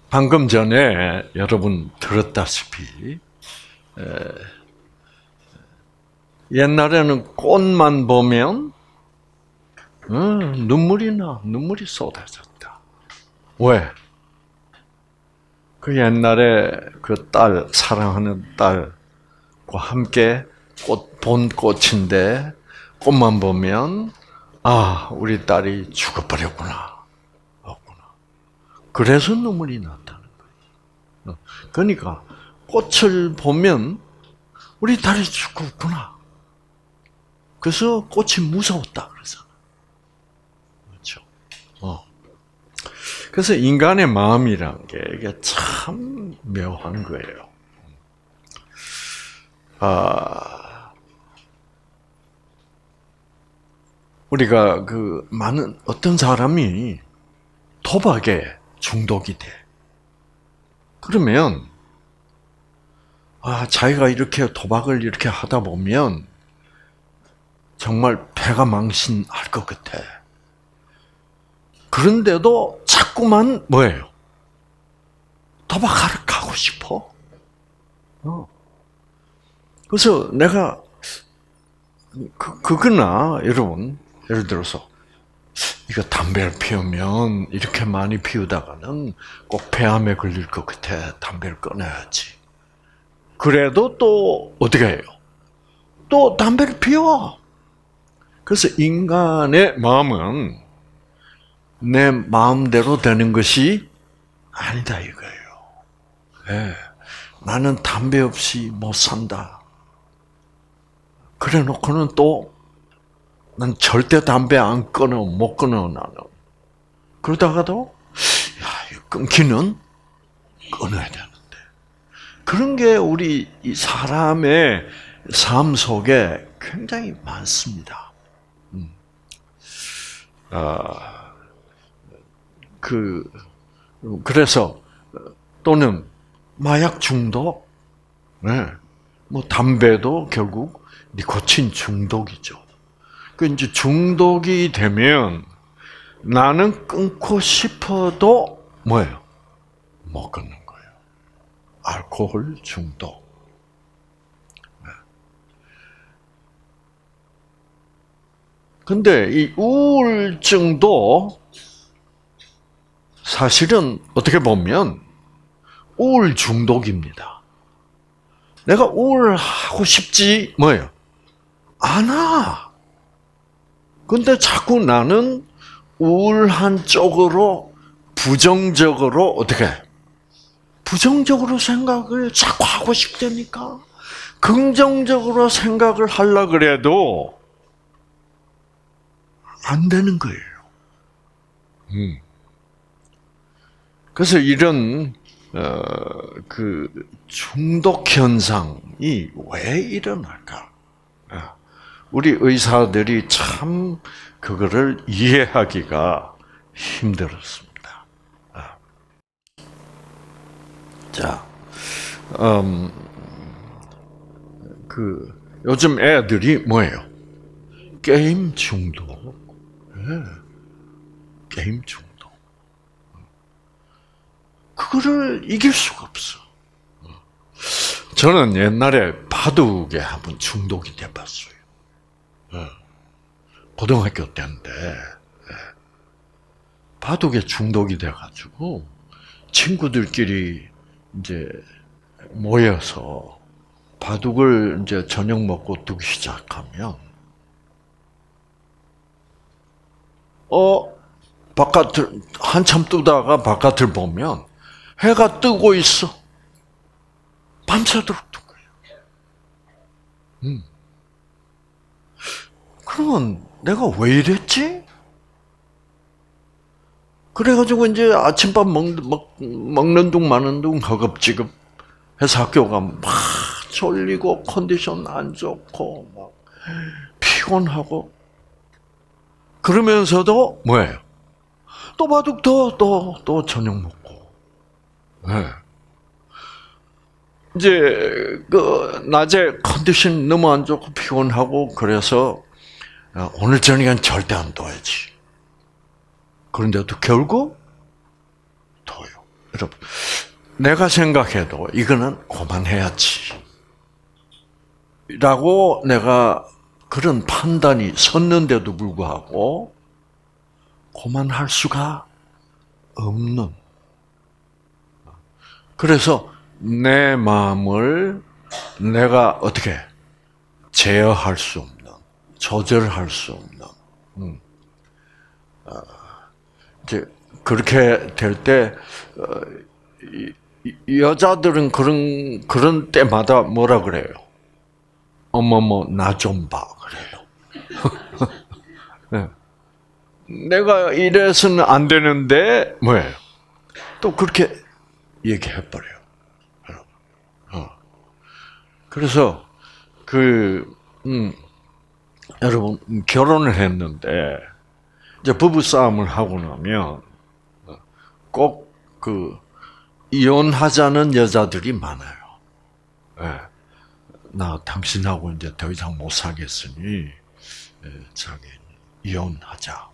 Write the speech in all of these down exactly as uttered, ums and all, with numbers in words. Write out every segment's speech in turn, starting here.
방금 전에 여러분 들었다시피 에, 옛날에는 꽃만 보면 음, 눈물이 나, 눈물이 쏟아졌다. 왜? 그 옛날에 그 딸, 사랑하는 딸과 함께 꽃, 본 꽃인데 꽃만 보면 아, 우리 딸이 죽어버렸구나. 그래서 눈물이 났다는 거예요. 그러니까 꽃을 보면 우리 딸이 죽었구나. 그래서 꽃이 무서웠다 그래서. 그렇죠. 어. 그래서 인간의 마음이란 게 이게 참 묘한 거예요. 아, 우리가 그 많은 어떤 사람이 도박에 중독이 돼. 그러면 아, 자기가 이렇게 도박을 이렇게 하다 보면 정말 패가 망신할 것 같아. 그런데도 자꾸만 뭐예요? 도박하러 가고 싶어. 어. 그래서 내가 그 그거나 여러분 예를 들어서 이거 담배를 피우면 이렇게 많이 피우다가는 꼭 폐암에 걸릴 것 같아. 담배를 끊어야지. 그래도 또 어떻게 해요? 또 담배를 피워. 그래서 인간의 마음은 내 마음대로 되는 것이 아니다 이거예요. 네. 나는 담배 없이 못 산다. 그래 놓고는 또 난 절대 담배 안 끊어, 못 끊어, 나는. 그러다가도, 야, 이거 끊기는 끊어야 되는데. 그런 게 우리 이 사람의 삶 속에 굉장히 많습니다. 음. 아, 그, 그래서, 또는 마약 중독, 네. 뭐, 담배도 결국 니코틴 중독이죠. 그 이제 중독이 되면 나는 끊고 싶어도 뭐예요? 못 끊는 거예요. 알코올 중독. 근데 이 우울증도 사실은 어떻게 보면 우울 중독입니다. 내가 우울하고 싶지 뭐예요? 않아. 근데 자꾸 나는 우울한 쪽으로 부정적으로 어떻게 부정적으로 생각을 자꾸 하고 싶다니까. 긍정적으로 생각을 하려 그래도 안 되는 거예요. 음. 그래서 이런 어, 그 중독 현상이 왜 일어날까? 우리 의사들이 참 그거를 이해하기가 힘들었습니다. 자, 음, 그 요즘 애들이 뭐예요? 게임 중독. 네. 게임 중독. 그거를 이길 수가 없어. 저는 옛날에 바둑에 한번 중독이 돼봤어요. 고등학교 때인데 바둑에 중독이 돼가지고 친구들끼리 이제 모여서 바둑을 이제 저녁 먹고 두기 시작하면 어 바깥을 한참 뜨다가 바깥을 보면 해가 뜨고 있어. 밤새도록 뜬 거예요. 음. 그러면 내가 왜 이랬지? 그래가지고 이제 아침밥 먹, 먹, 먹는 둥 마는 둥 허겁지겁 해서 학교 가면 막 졸리고 컨디션 안 좋고 막 피곤하고 그러면서도 뭐예요? 또 바둑 더, 또, 또 저녁 먹고. 네. 이제 그 낮에 컨디션 너무 안 좋고 피곤하고 그래서 오늘 저녁엔 절대 안 둬야지. 그런데도 결국 둬요. 여러분, 내가 생각해도 이거는 그만해야지. 라고 내가 그런 판단이 섰는데도 불구하고 그만할 수가 없는. 그래서 내 마음을 내가 어떻게 제어할 수 없는, 조절할 수 없는. 음. 어, 이제 그렇게 될 때 어, 이, 이, 여자들은 그런 그런 때마다 뭐라 그래요? 어머머 나 좀 봐 그래요. 네. 내가 이래서는 안 되는데 뭐예요? 또 그렇게 얘기해 버려요. 어. 그래서 그 음, 여러분 결혼을 했는데 이제 부부 싸움을 하고 나면 꼭 그 이혼하자는 여자들이 많아요. 네. 나 당신하고 이제 더 이상 못 살겠으니 자기 이혼하자.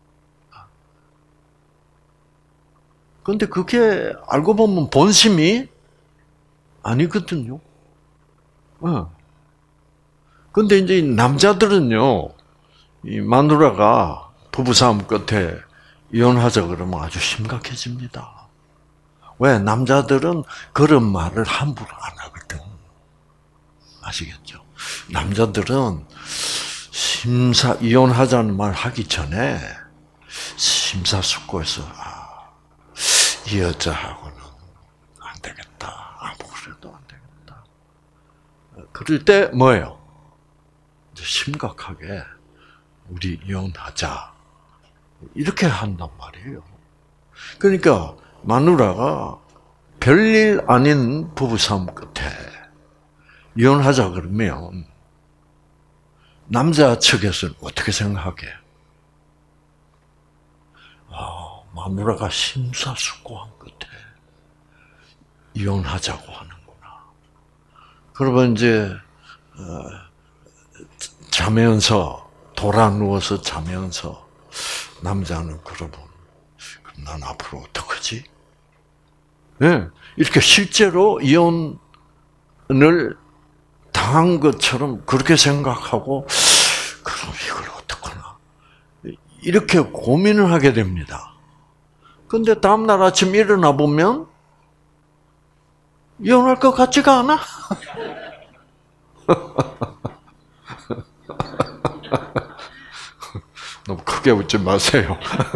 그런데 그게 알고 보면 본심이 아니거든요. 어. 근데 이제 남자들은요, 이 마누라가 부부싸움 끝에 이혼하자 그러면 아주 심각해집니다. 왜? 남자들은 그런 말을 함부로 안 하거든. 아시겠죠? 남자들은 심사, 이혼하자는 말 하기 전에 심사숙고해서, 아, 이 여자하고는 안 되겠다. 아무 그래도 안 되겠다. 그럴 때 뭐예요? 심각하게 우리 이혼하자. 이렇게 한단 말이에요. 그러니까 마누라가 별일 아닌 부부싸움 끝에 이혼하자 그러면 남자 측에서는 어떻게 생각해? 아, 마누라가 심사숙고한 끝에 이혼하자고 하는구나. 그러면 이제 자면서 돌아 누워서 자면서 남자는 그러면 그럼 난 앞으로 어떡하지? 네, 이렇게 실제로 이혼을 당한 것처럼 그렇게 생각하고 그럼 이걸 어떡하나 이렇게 고민을 하게 됩니다. 그런데 다음날 아침 일어나 보면 이혼할 것 같지가 않아. 너무 크게 웃지 마세요.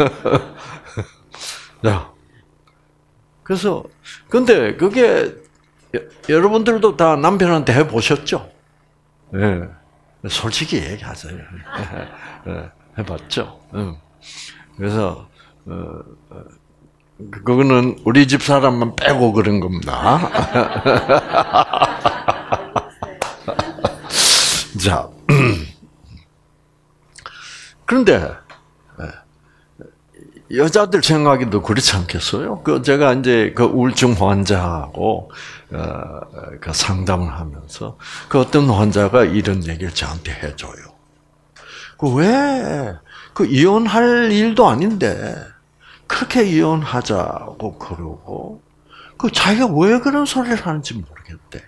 자, 그래서 근데 그게 여러분들도 다 남편한테 해보셨죠? 예, 네. 솔직히 얘기하세요. 네. 해봤죠. 응. 그래서 어, 그거는 우리 집 사람만 빼고 그런 겁니다. 자, 그런데 여자들 생각에도 그렇지 않겠어요? 그 제가 이제 그 우울증 환자하고 어, 그 상담을 하면서 그 어떤 환자가 이런 얘기를 저한테 해줘요. 그 왜 그 이혼할 일도 아닌데 그렇게 이혼하자고 그러고 그 자기가 왜 그런 소리를 하는지 모르겠대.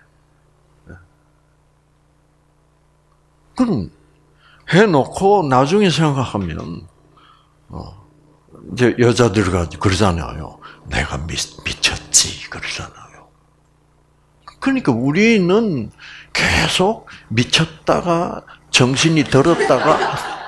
그럼 해놓고 나중에 생각하면 어. 이제 여자들가 그러잖아요. 내가 미, 미쳤지 그러잖아요. 그러니까 우리는 계속 미쳤다가 정신이 들었다가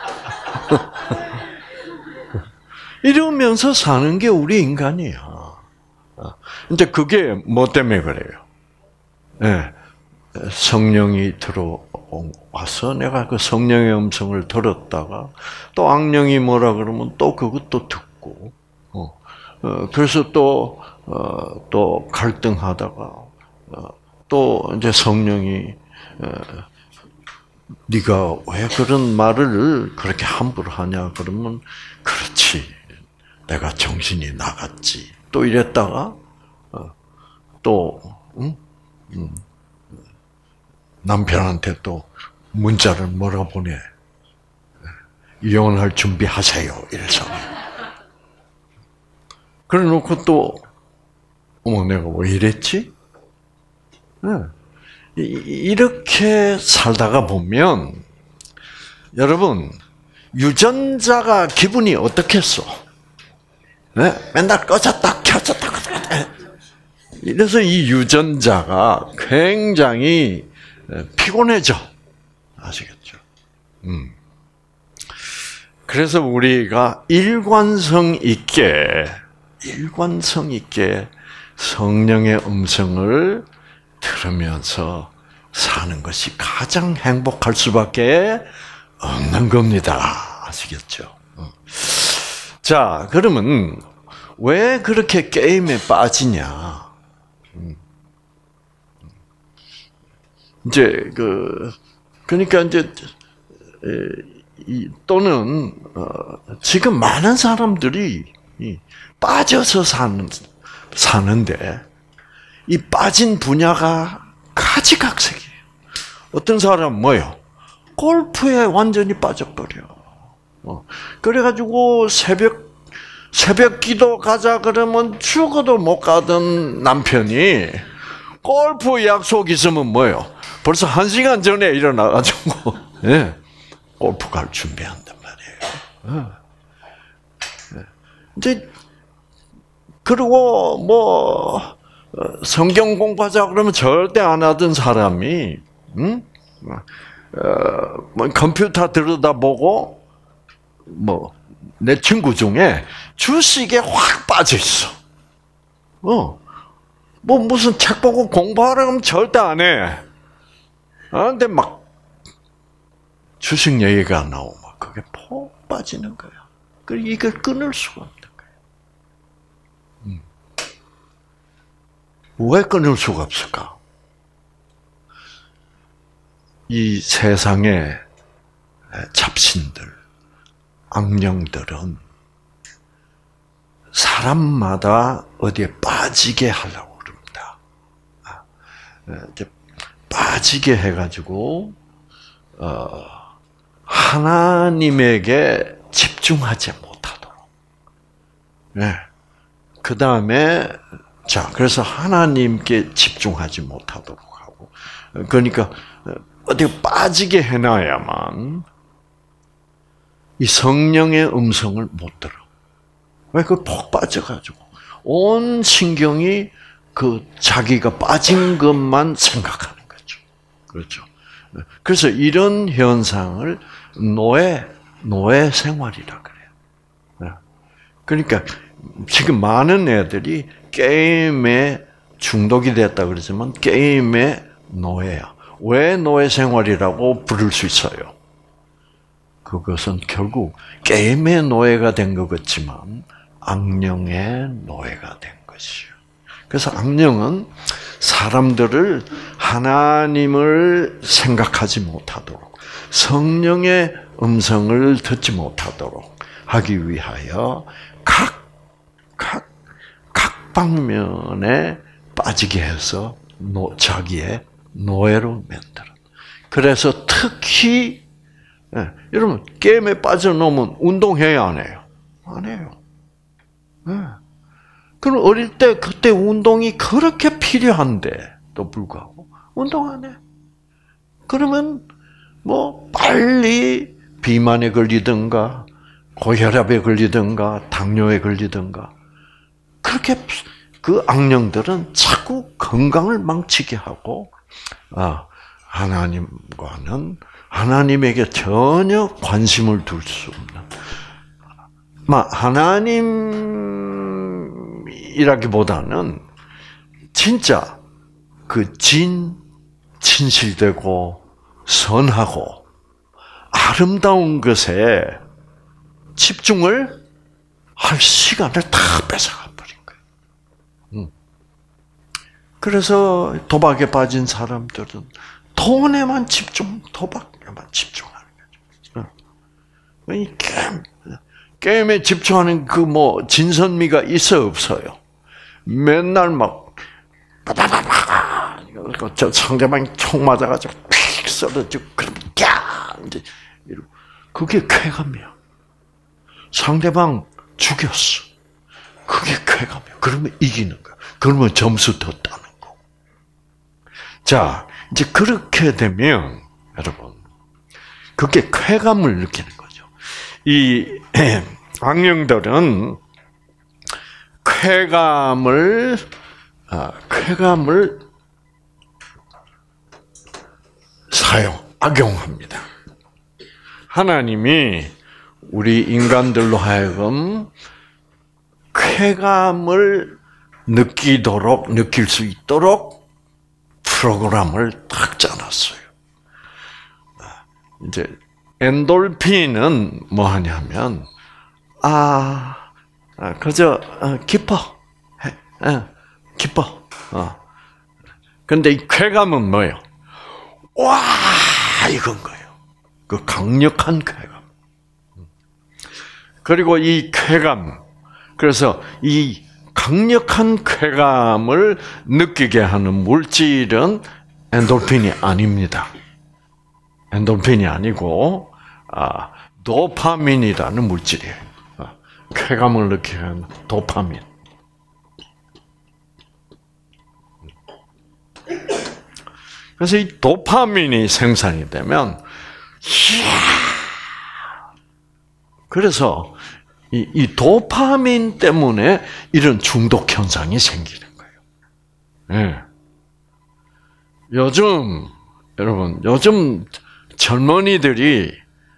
이러면서 사는 게 우리 인간이야. 이제 그게 뭐 때문에 그래요? 네. 성령이 들어와서 내가 그 성령의 음성을 들었다가 또 악령이 뭐라 그러면 또 그것도 듣고, 어, 어 그래서 또, 어, 또 갈등하다가, 어, 또 이제 성령이, 어, 네가 왜 그런 말을 그렇게 함부로 하냐 그러면 그렇지, 내가 정신이 나갔지. 또 이랬다가 어, 또 응? 음. 남편한테 또 문자를 뭐라 보내? 이혼할 준비하세요. 이래서. 그래 놓고 또 어머, 내가 왜 이랬지? 네. 이렇게 살다가 보면, 여러분, 유전자가 기분이 어떻겠어? 네? 맨날 꺼졌다, 켜졌다, 켜졌다. 이래서 이 유전자가 굉장히 피곤해져. 아시겠죠? 음. 그래서 우리가 일관성 있게, 일관성 있게 성령의 음성을 들으면서 사는 것이 가장 행복할 수밖에 없는 겁니다. 아시겠죠? 자, 그러면 왜 그렇게 게임에 빠지냐? 이제 그 그러니까 이제 이, 또는 어, 지금 많은 사람들이 이, 빠져서 사는 사는데 이 빠진 분야가 가지각색이에요. 어떤 사람은 뭐요? 골프에 완전히 빠져버려. 어, 그래가지고 새벽 새벽 기도 가자 그러면 죽어도 못 가던 남편이 골프 약속 있으면 뭐요? 벌써 한 시간 전에 일어나가지고 예, 골프 갈 준비한단 말이에요. 예. 이제 그리고 뭐 성경 공부하자 그러면 절대 안 하던 사람이 응? 어, 뭐 컴퓨터 들여다보고 뭐 내 친구 중에 주식에 확 빠져 있어. 어, 뭐 무슨 책 보고 공부하라 그러면 절대 안 해. 아, 근데 막 주식 얘기가 나오면 그게 폭 빠지는 거야. 그리고 이걸 끊을 수가 없는 거야. 음. 왜 끊을 수가 없을까? 이 세상의 잡신들, 악령들은 사람마다 어디에 빠지게 하려고 그럽니다. 이제 빠지게 해가지고 어, 하나님에게 집중하지 못하도록. 네. 그 다음에 자, 그래서 하나님께 집중하지 못하도록 하고, 그러니까 어디 빠지게 해놔야만 이 성령의 음성을 못 들어. 왜? 그 폭 빠져가지고 온 신경이 그 자기가 빠진 것만 생각하는 거죠. 그렇죠. 그래서 이런 현상을 노예, 노예 생활이라 그래요. 그러니까 지금 많은 애들이 게임에 중독이 됐다 그러지만 게임의 노예야. 왜 노예 생활이라고 부를 수 있어요? 그것은 결국 게임의 노예가 된 것 같지만 악령의 노예가 된 것이요. 그래서 악령은 사람들을 하나님을 생각하지 못하도록, 성령의 음성을 듣지 못하도록 하기 위하여 각, 각, 각 방면에 빠지게 해서 노, 자기의 노예로 만들어. 그래서 특히 네, 여러분 게임에 빠져놓으면 운동해야 안 해요? 안 해요. 네. 그럼 어릴 때 그때 운동이 그렇게 필요한데도 불구하고 운동 안 해. 그러면 뭐 빨리 비만에 걸리든가 고혈압에 걸리든가 당뇨에 걸리든가 그렇게 그 악령들은 자꾸 건강을 망치게 하고 아, 하나님과는 하나님에게 전혀 관심을 둘 수 없는 하나님이라기보다는 진짜 그 진, 진실되고 선하고 아름다운 것에 집중을 할 시간을 다 뺏어가 버린 거예요. 그래서 도박에 빠진 사람들은 돈에만 집중, 도박에만 집중하는 거죠. 이 게임, 게임에 집중하는 그 뭐 진선미가 있어 없어요? 맨날 막 빠바바바 저 상대방이 총 맞아가지고 픽 썰어지고 그럼 야 이제 그게 쾌감이야. 상대방 죽였어. 그게 쾌감이에요. 그러면 이기는 거예요. 그러면 점수 더 따는 거. 자, 이제 그렇게 되면 여러분, 그게 쾌감을 느끼는 거죠. 이 악령들은 쾌감을 아, 쾌감을 사용, 악용합니다. 하나님이 우리 인간들로 하여금 쾌감을 느끼도록, 느낄 수 있도록 프로그램을 딱 짜놨어요. 이제, 엔돌핀은 뭐 하냐면, 아, 그저, 기뻐. 해, 기뻐. 어. 근데 이 쾌감은 뭐예요? 와, 이건 거예요. 그 강력한 쾌감. 그리고 이 쾌감, 그래서 이 강력한 쾌감을 느끼게 하는 물질은 엔돌핀이 아닙니다. 엔돌핀이 아니고 아, 도파민이라는 물질이에요. 아, 쾌감을 느끼게 하는 도파민. 그래서 이 도파민이 생산이 되면 이야, 그래서 이, 이 도파민 때문에 이런 중독 현상이 생기는 거예요. 네. 요즘 여러분, 요즘 젊은이들이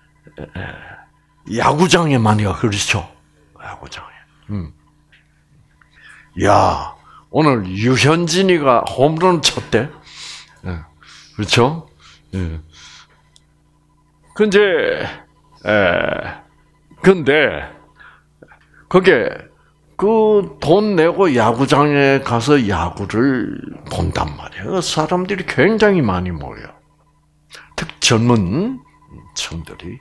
야구장에 많이 가, 그렇죠? 야구장에. 음. 야, 오늘 유현진이가 홈런 쳤대. 네. 그렇죠? 예. 근데, 에, 근데, 그게, 그 돈 내고 야구장에 가서 야구를 본단 말이에요. 사람들이 굉장히 많이 모여. 특히 젊은 층들이.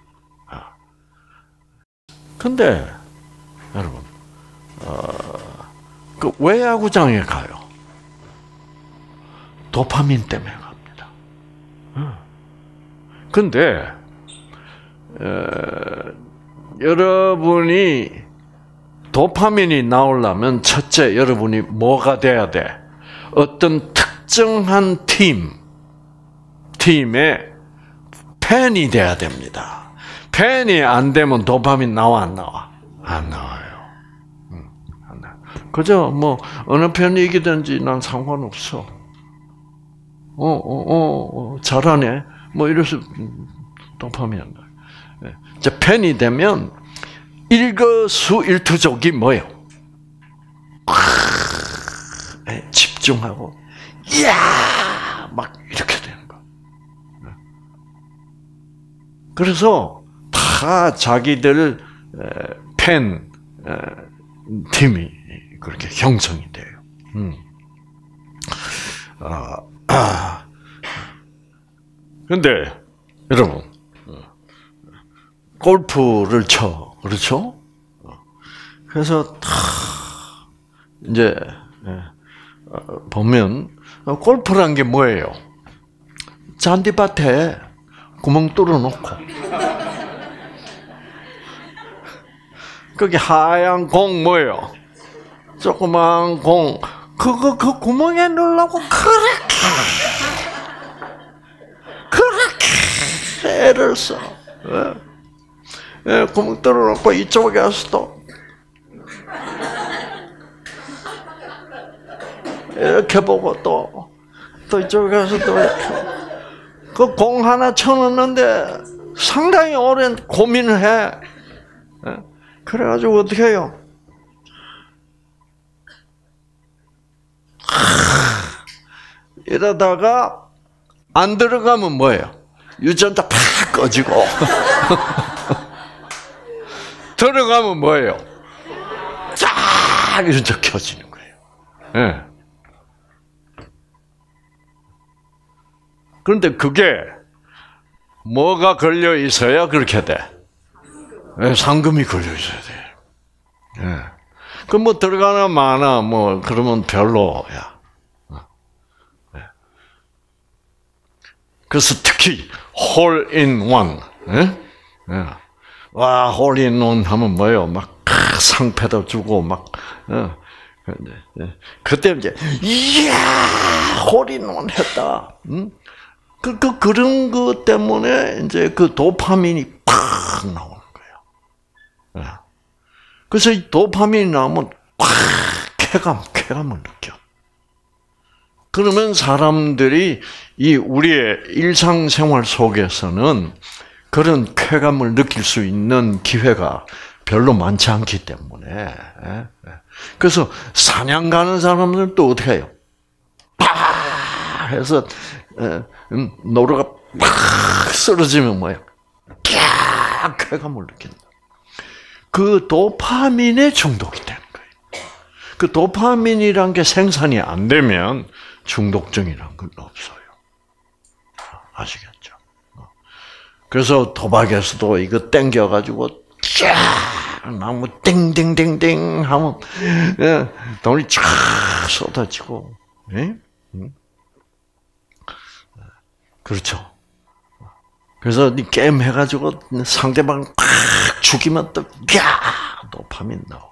근데, 여러분, 어, 그 왜 야구장에 가요? 도파민 때문에 갑니다. 근데, 어, 여러분이 도파민이 나오려면 첫째, 여러분이 뭐가 돼야 돼? 어떤 특정한 팀, 팀의 팬이 돼야 됩니다. 팬이 안 되면 도파민 나와, 안 나와? 안 나와요. 응, 안 나와. 그저 뭐 어느 편이 이기든지 난 상관없어. 어, 어, 어, 어 잘하네. 뭐 이래서 도파민 안 나와요. 이제 팬이 되면 일거수일투족이 뭐예요? 집중하고, 이야! 막 이렇게 되는 거. 그래서 다 자기들 팬 팀이 그렇게 형성이 돼요. 음. 아, 아. 근데 여러분, 골프를 쳐, 그렇죠? 그래서 다 이제 보면 골프란 게 뭐예요? 잔디밭에 구멍 뚫어놓고 거기 하얀 공 뭐예요? 조그만 공 그거 그 구멍에 넣으려고 그렇게 그렇게 애를 써. 예, 구멍 뚫어놓고 이쪽에 가서 또 이렇게 보고 또, 또 이쪽에 가서 또 이렇게 그 공 하나 쳐놓는데 상당히 오랜 고민을 해. 예? 그래가지고 어떻게 해요? 이러다가 안 들어가면 뭐예요? 유전자 팍 꺼지고 들어가면 뭐예요? 쫙 이렇게 켜지는 거예요. 네. 그런데 그게 뭐가 걸려 있어야 그렇게 돼? 네, 상금이 걸려 있어야 돼. 네. 그 뭐 들어가나 마나 뭐 그러면 별로야. 네. 그래서 특히 홀 인 원. 네? 네. 와, 홀 인 원 하면 뭐예요? 막 상패도 주고 막 어. 그때 이제 이야 홀인원 했다. 응? 그, 그 그런 것 때문에 이제 그 도파민이 팍 나오는 거예요. 그래서 이 도파민이 나오면 팍 쾌감, 쾌감을 느껴. 그러면 사람들이 이 우리의 일상생활 속에서는 그런 쾌감을 느낄 수 있는 기회가 별로 많지 않기 때문에. 그래서 사냥 가는 사람들은 또 어떻게 해요? 파 해서 노루가 팍 쓰러지면 뭐예요? 캬 쾌감을 느낀다. 그 도파민에 중독이 되는 거예요. 그 도파민이란 게 생산이 안 되면 중독증이란 건 없어요. 아시겠죠? 그래서 도박에서도 이거 땡겨가지고 쫙 나무 땡땡땡땡 하면 돈이 쫙 쏟아지고, 예? 그렇죠. 그래서 이 게임 해가지고 상대방 팍 죽이면 또 야 도파민 나오고.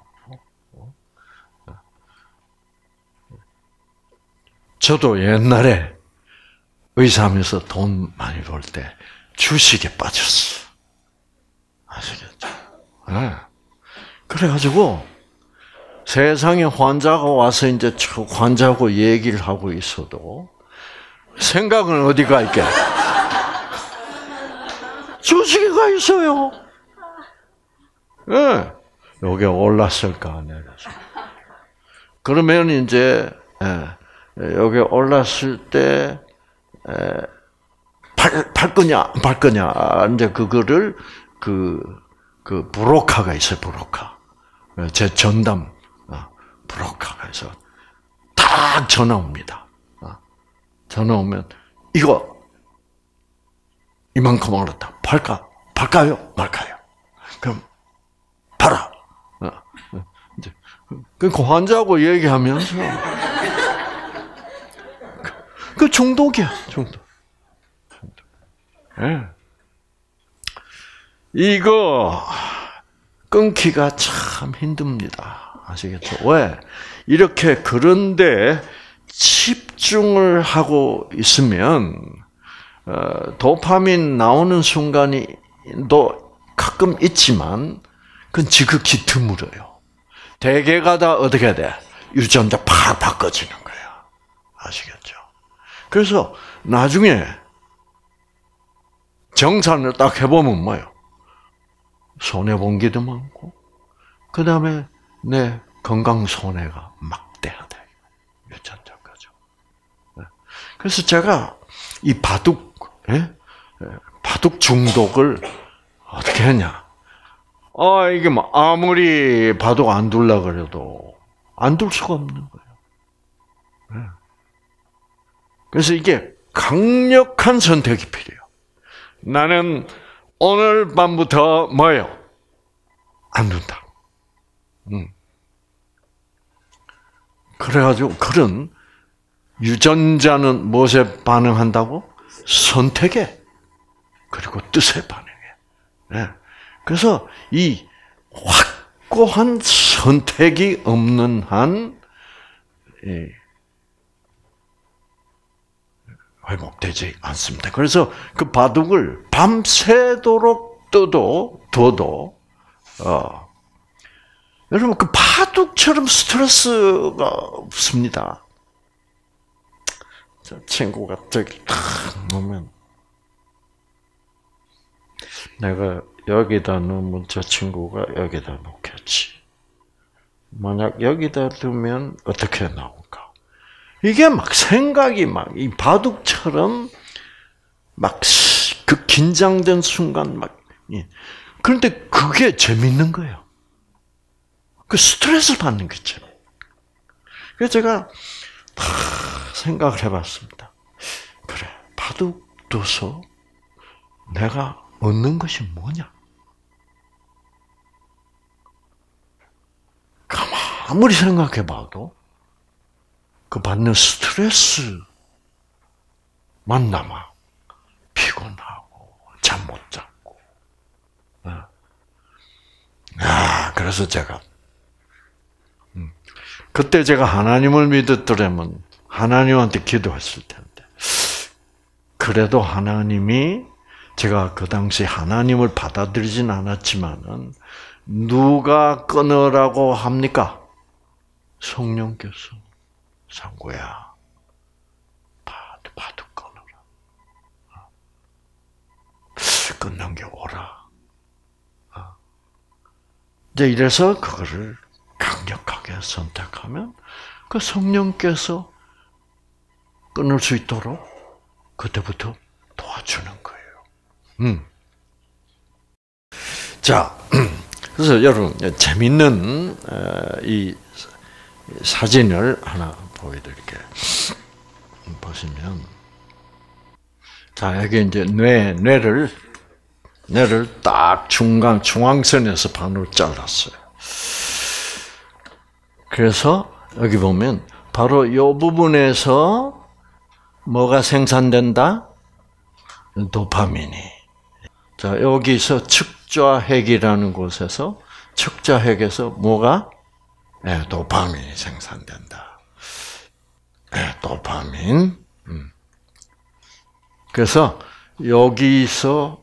저도 옛날에 의사하면서 돈 많이 벌 때 주식에 빠졌어. 아시겠죠? 네. 그래가지고 세상에 환자가 와서 이제 환자하고 얘기를 하고 있어도 생각은 어디가 있게? 주식에 가 있어요. 예. 네. 여기 올랐을까 내려서. 그러면 이제 예, 여기 올랐을 때 에, 팔, 팔 거냐, 안 팔 거냐, 이제 그거를, 그, 그, 브로커가 있어요, 브로커. 제 전담, 브로커가 있어. 딱 전화 옵니다. 전화 오면, 이거, 이만큼 올랐다. 팔까? 팔까요? 말까요? 그럼, 팔아. 이제, 그 환자하고 얘기하면서, 그 중독이야, 중독. 네. 이거 끊기가 참 힘듭니다. 아시겠죠? 왜? 이렇게 그런데 집중을 하고 있으면 어, 도파민 나오는 순간이 또 가끔 있지만 그건 지극히 드물어요. 대개가 다 어떻게 돼? 유전자 팍 바꿔지는 거야. 아시겠죠? 그래서 나중에 정산을 딱 해보면 뭐예요? 손해본 게도 많고, 그 다음에 내 건강 손해가 막대하다. 유전자까지. 그래서 제가 이 바둑, 예? 바둑 중독을 어떻게 했냐? 아, 이게 뭐 아무리 바둑 안 둘라 그래도 안 둘 수가 없는 거예요. 그래서 이게 강력한 선택이 필요해요. 나는 오늘 밤부터 뭐예요? 안 둔다. 음. 그래가지고 그런 유전자는 무엇에 반응한다고? 선택에 그리고 뜻에 반응해. 네. 그래서 이 확고한 선택이 없는 한 이, 회복되지 않습니다. 그래서 그 바둑을 밤새도록 떠도 둬도 어, 여러분 그 바둑처럼 스트레스가 없습니다. 저 친구가 저기 탁 놓으면 내가 여기다 놓으면 저 친구가 여기다 놓겠지. 만약 여기다 두면 어떻게 나올까? 이게 막 생각이 막 이 바둑처럼 막 그 긴장된 순간 막 그런데 그게 재밌는 거예요. 그 스트레스를 받는 게 재밌. 그래서 제가 다 생각을 해봤습니다. 그래 바둑 둬서 내가 얻는 것이 뭐냐? 아무리 생각해봐도 그 받는 스트레스만 남아. 피곤하고, 잠 못 자고. 아, 그래서 제가 그때 제가 하나님을 믿었더라면 하나님한테 기도했을 텐데. 그래도 하나님이 제가 그 당시 하나님을 받아들이진 않았지만은 누가 끊으라고 합니까? 성령께서 상구야, 바둑 바둑 끊어라. 끊는 게 오라. 이제 이래서 그거를 강력하게 선택하면 그 성령께서 끊을 수 있도록 그때부터 도와주는 거예요. 음. 자, 그래서 여러분 재밌는 이 사진을 하나 보여드릴게요. 보시면, 자 여기 이제 뇌 뇌를 뇌를 딱 중간 중앙선에서 반으로 잘랐어요. 그래서 여기 보면 바로 이 부분에서 뭐가 생산된다? 도파민이. 자, 여기서 측좌핵이라는 곳에서 측좌핵에서 뭐가? 네, 도파민이 생산된다. 네, 도파민. 음. 그래서 여기서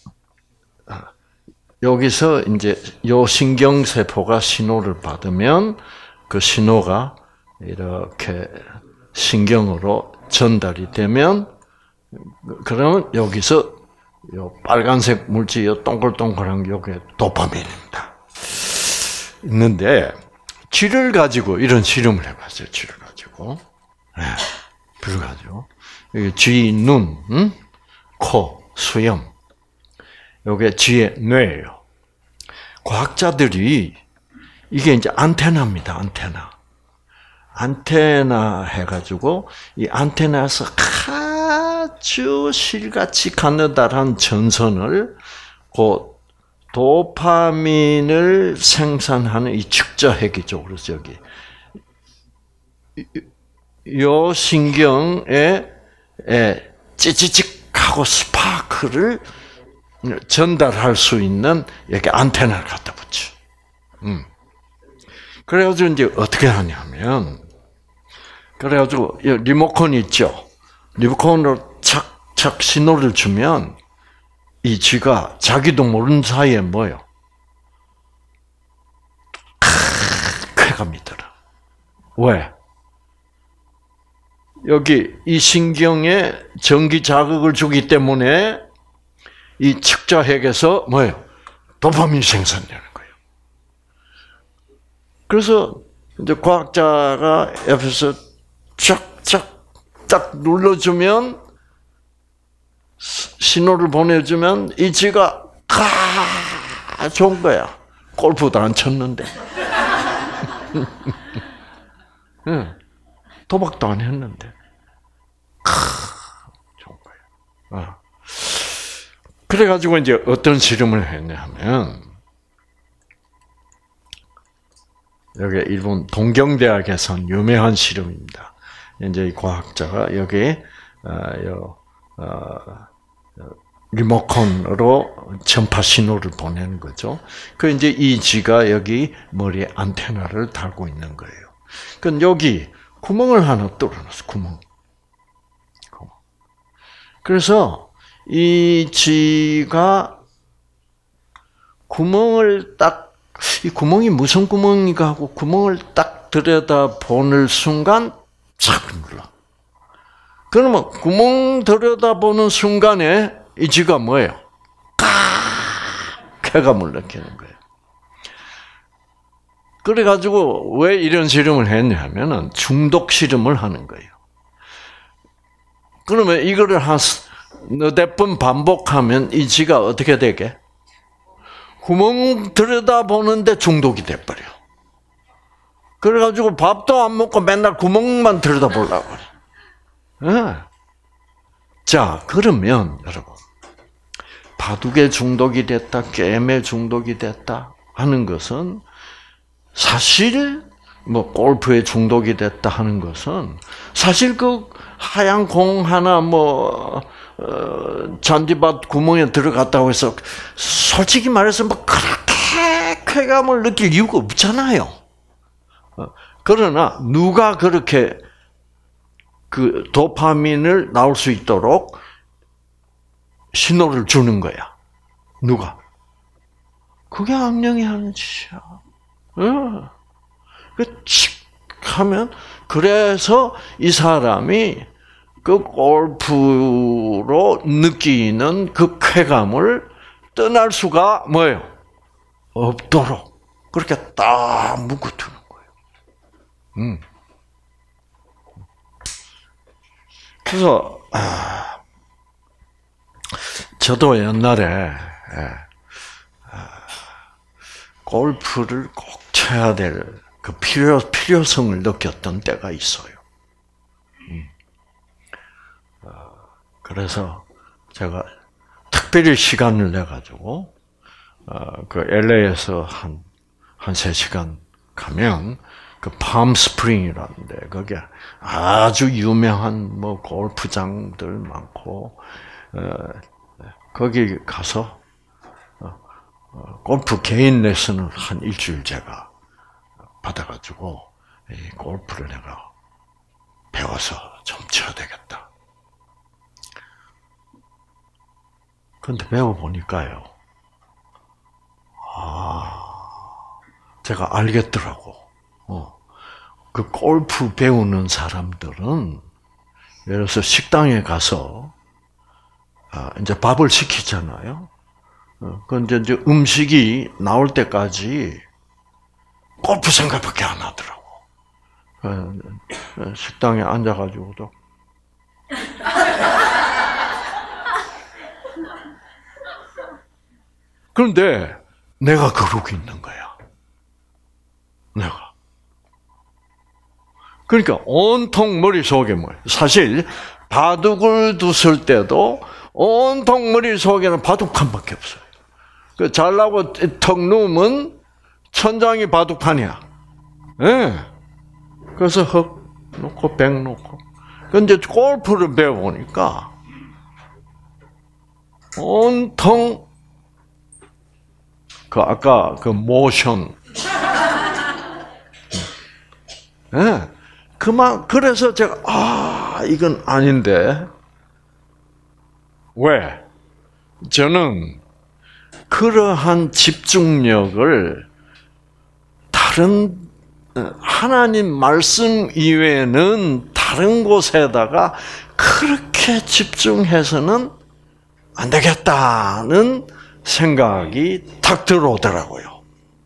여기서 이제 요 신경세포가 신호를 받으면 그 신호가 이렇게 신경으로 전달이 되면, 그러면 여기서 요 빨간색 물질, 요 동글동글한 요게 도파민입니다. 있는데, 쥐를 가지고 이런 실험을 해봤어요. 쥐를 가지고. 네, 쥐를 가지고. 여기 쥐 눈, 응? 코, 수염. 요게 쥐의 뇌예요. 과학자들이 이게 이제 안테나입니다. 안테나. 안테나 해가지고 이 안테나에서 아주 실같이 가느다란 전선을 그 도파민을 생산하는 이 측좌핵이죠. 그래서 여기 요 신경에 찌찌직하고 스파크를 전달할 수 있는 이렇게 안테나를 갖다 붙여. 음. 그래가지고 이제 어떻게 하냐면, 그래가지고 리모컨 있죠. 리모컨으로 착착 신호를 주면 이 쥐가 자기도 모르는 사이에 뭐요? 쾌감이 들어. 왜? 여기 이 신경에 전기 자극을 주기 때문에 이 측좌핵에서 뭐예요? 도파민이 생산되는 거예요. 그래서 이제 과학자가 옆에서 쫙쫙 딱 눌러주면, 신호를 보내주면 이 쥐가 아 좋은 거야. 골프도 안 쳤는데, 도박도 안 했는데, 좋은 거야. 그래가지고 이제 어떤 실험을 했냐면, 여기 일본 동경대학에선 유명한 실험입니다. 이제 이 과학자가 여기 어, 어, 리모컨으로 전파 신호를 보내는 거죠. 그 이제 이 쥐가 여기 머리에 안테나를 달고 있는 거예요. 그럼 여기 구멍을 하나 뚫어놨어. 구멍. 구멍. 그래서 이 쥐가 구멍을 딱, 이 구멍이 무슨 구멍인가 하고 구멍을 딱 들여다 보는 순간 착 눌러. 그러면 구멍 들여다보는 순간에 이 쥐가 뭐예요? 까 쾌감을 느끼는 거예요. 그래가지고 왜 이런 실험을 했냐면은 중독 실험을 하는 거예요. 그러면 이거를 한 너댓 번 반복하면 이 쥐가 어떻게 되게? 구멍 들여다보는데 중독이 돼버려. 그래가지고 밥도 안 먹고 맨날 구멍만 들여다보려고 그래. 네. 자, 그러면 여러분, 바둑에 중독이 됐다, 게임에 중독이 됐다 하는 것은, 사실 뭐 골프에 중독이 됐다 하는 것은 사실 그 하얀 공 하나 뭐 어, 잔디밭 구멍에 들어갔다고 해서 솔직히 말해서 뭐 그렇게 쾌감을 느낄 이유가 없잖아요. 그러나 누가 그렇게 그 도파민을 나올 수 있도록 신호를 주는 거야? 누가? 그게 악령이 하는 짓이야. 어. 그, 칙 하면, 그래서 이 사람이 그 골프로 느끼는 그 쾌감을 떠날 수가 뭐예요? 없도록. 그렇게 딱 묶어두는 거예요. 음. 그래서, 아, 저도 옛날에, 골프를 꼭 쳐야 될 그 필요, 필요성을 느꼈던 때가 있어요. 음. 그래서 제가 특별히 시간을 내가지고, 그 엘에이에서 한, 한 세 시간 가면, 그 팜스프링이라는데, 거기 아주 유명한 뭐 골프장들 많고, 거기 가서, 골프 개인 레슨을 한 일주일 제가 받아가지고 이 골프를 내가 배워서 좀 쳐야 되겠다. 그런데 배워보니까요. 아, 제가 알겠더라고. 어, 그 골프 배우는 사람들은 예를 들어서 식당에 가서 아, 이제 밥을 시키잖아요. 그런데 이제 음식이 나올 때까지 골프 생각밖에 안 하더라고. 식당에 앉아가지고도 그런데 내가 그러고 있는 거야. 내가. 그러니까 온통 머릿속에 뭐 사실 바둑을 두실 때도 온통 머릿속에는 바둑판밖에 없어요. 그 잘나고 턱 누우면 천장이 바둑판이야. 예. 네. 그래서 흑 놓고 백 놓고. 근데 골프를 배워보니까 온통 그 아까 그 모션. 예. 네. 그만 그래서 제가 아 이건 아닌데 왜? 저는 그러한 집중력을 다른 하나님 말씀 이외에는 다른 곳에다가 그렇게 집중해서는 안 되겠다는 생각이 탁 들어오더라고요.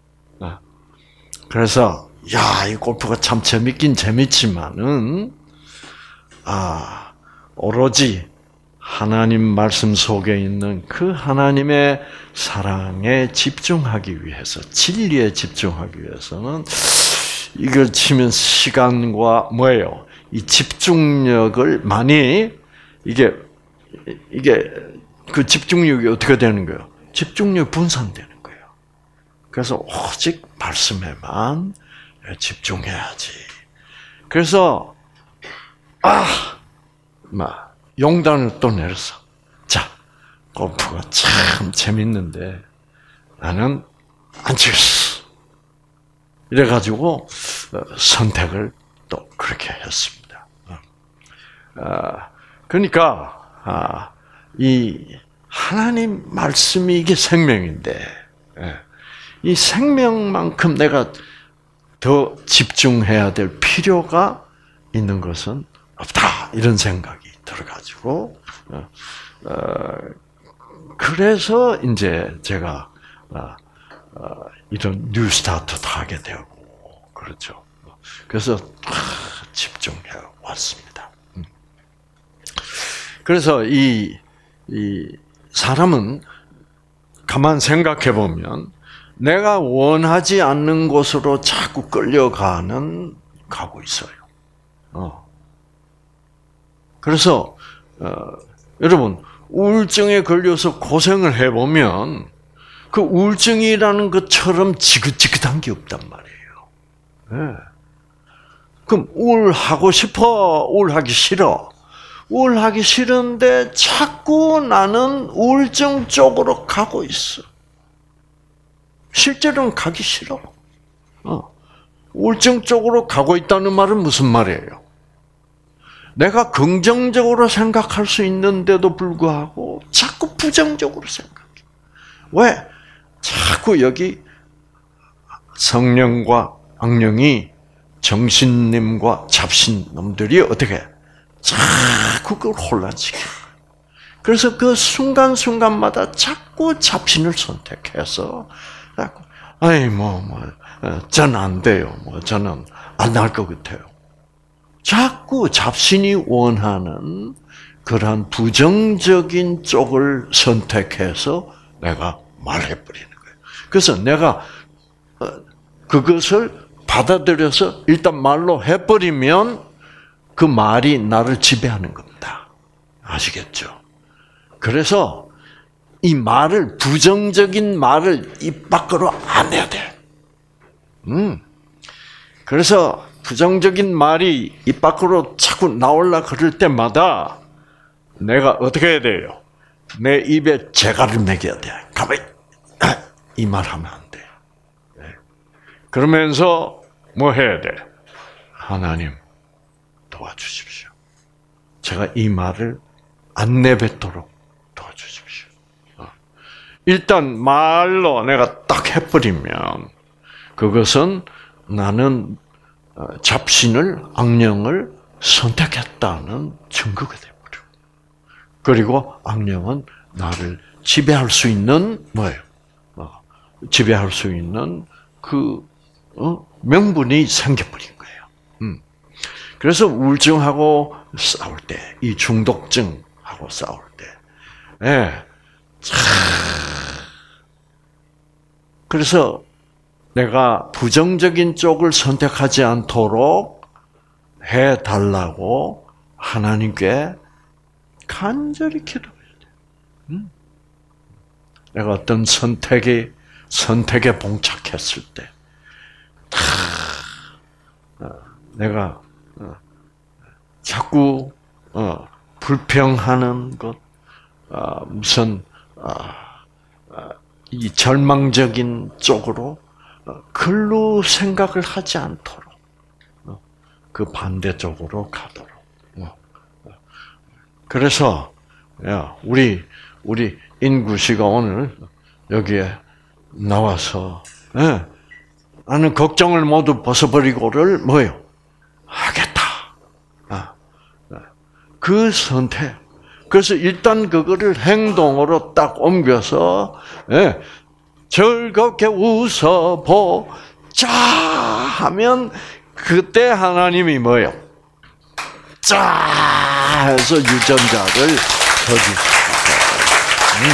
그래서 야, 이 골프가 참 재밌긴 재밌지만은 아, 오로지 하나님 말씀 속에 있는 그 하나님의 사랑에 집중하기 위해서, 진리에 집중하기 위해서는 이걸 치면 시간과 뭐예요? 이 집중력을 많이 이게 이게 그 집중력이 어떻게 되는 거예요? 집중력 분산되는 거예요. 그래서 오직 말씀에만 집중해야지. 그래서 아, 막 용단을 또 내렸어. 자, 골프가 참 재밌는데 나는 안 치겠어. 이래가지고 선택을 또 그렇게 했습니다. 그러니까 이 하나님 말씀이 이게 생명인데 이 생명만큼 내가 더 집중해야 될 필요가 있는 것은 없다. 이런 생각이 들어가지고, 어, 어, 그래서 이제 제가, 어, 어, 이런 뉴 스타트도 하게 되고, 그렇죠. 그래서, 아, 집중해 왔습니다. 음. 그래서 이, 이, 사람은 가만 생각해 보면, 내가 원하지 않는 곳으로 자꾸 끌려가는, 가고 있어요. 어. 그래서 어, 여러분 우울증에 걸려서 고생을 해보면 그 우울증이라는 것처럼 지긋지긋한 게 없단 말이에요. 네. 그럼 우울하고 싶어? 우울하기 싫어? 우울하기 싫은데 자꾸 나는 우울증 쪽으로 가고 있어. 실제로는 가기 싫어. 어. 우울증 쪽으로 가고 있다는 말은 무슨 말이에요? 내가 긍정적으로 생각할 수 있는데도 불구하고 자꾸 부정적으로 생각해. 왜? 자꾸 여기 성령과 악령이 정신님과 잡신놈들이 어떻게 해? 자꾸 그걸 혼란시켜. 그래서 그 순간순간마다 자꾸 잡신을 선택해서 자꾸 아이 뭐 뭐 저는 안 돼요. 뭐 저는 안 날 것 같아요. 자꾸 잡신이 원하는 그러한 부정적인 쪽을 선택해서 내가 말해버리는 거예요. 그래서 내가 그것을 받아들여서 일단 말로 해버리면 그 말이 나를 지배하는 겁니다. 아시겠죠? 그래서 이 말을, 부정적인 말을 입 밖으로 안 해야 돼. 음. 그래서 부정적인 말이 입 밖으로 자꾸 나올라 그럴 때마다 내가 어떻게 해야 돼요? 내 입에 재갈을 매겨야 돼. 가만히 이 말 하면 안 돼. 그러면서 뭐 해야 돼? 하나님 도와주십시오. 제가 이 말을 안 내뱉도록 도와주십시오. 일단 말로 내가 딱 해버리면 그것은 나는 잡신을, 악령을 선택했다는 증거가 되어버려. 그리고 악령은 나를 지배할 수 있는 뭐예요? 지배할 수 있는 그 어? 명분이 생겨버린 거예요. 음. 그래서 우울증하고 싸울 때, 이 중독증하고 싸울 때, 예. 그래서 내가 부정적인 쪽을 선택하지 않도록 해달라고 하나님께 간절히 기도해야 돼. 음. 내가 어떤 선택에 선택에 봉착했을 때, 내가 자꾸 불평하는 것, 무슨 이 절망적인 쪽으로 글로 생각을 하지 않도록 그 반대쪽으로 가도록. 그래서 우리 우리 인구 씨가 오늘 여기에 나와서 나는 걱정을 모두 벗어버리고를 뭐요? 하겠다. 그 선택. 그래서 일단 그거를 행동으로 딱 옮겨서 예, 즐겁게 웃어보자 하면 그때 하나님이 뭐예요? 짜 해서 유전자를 더주시고. 음.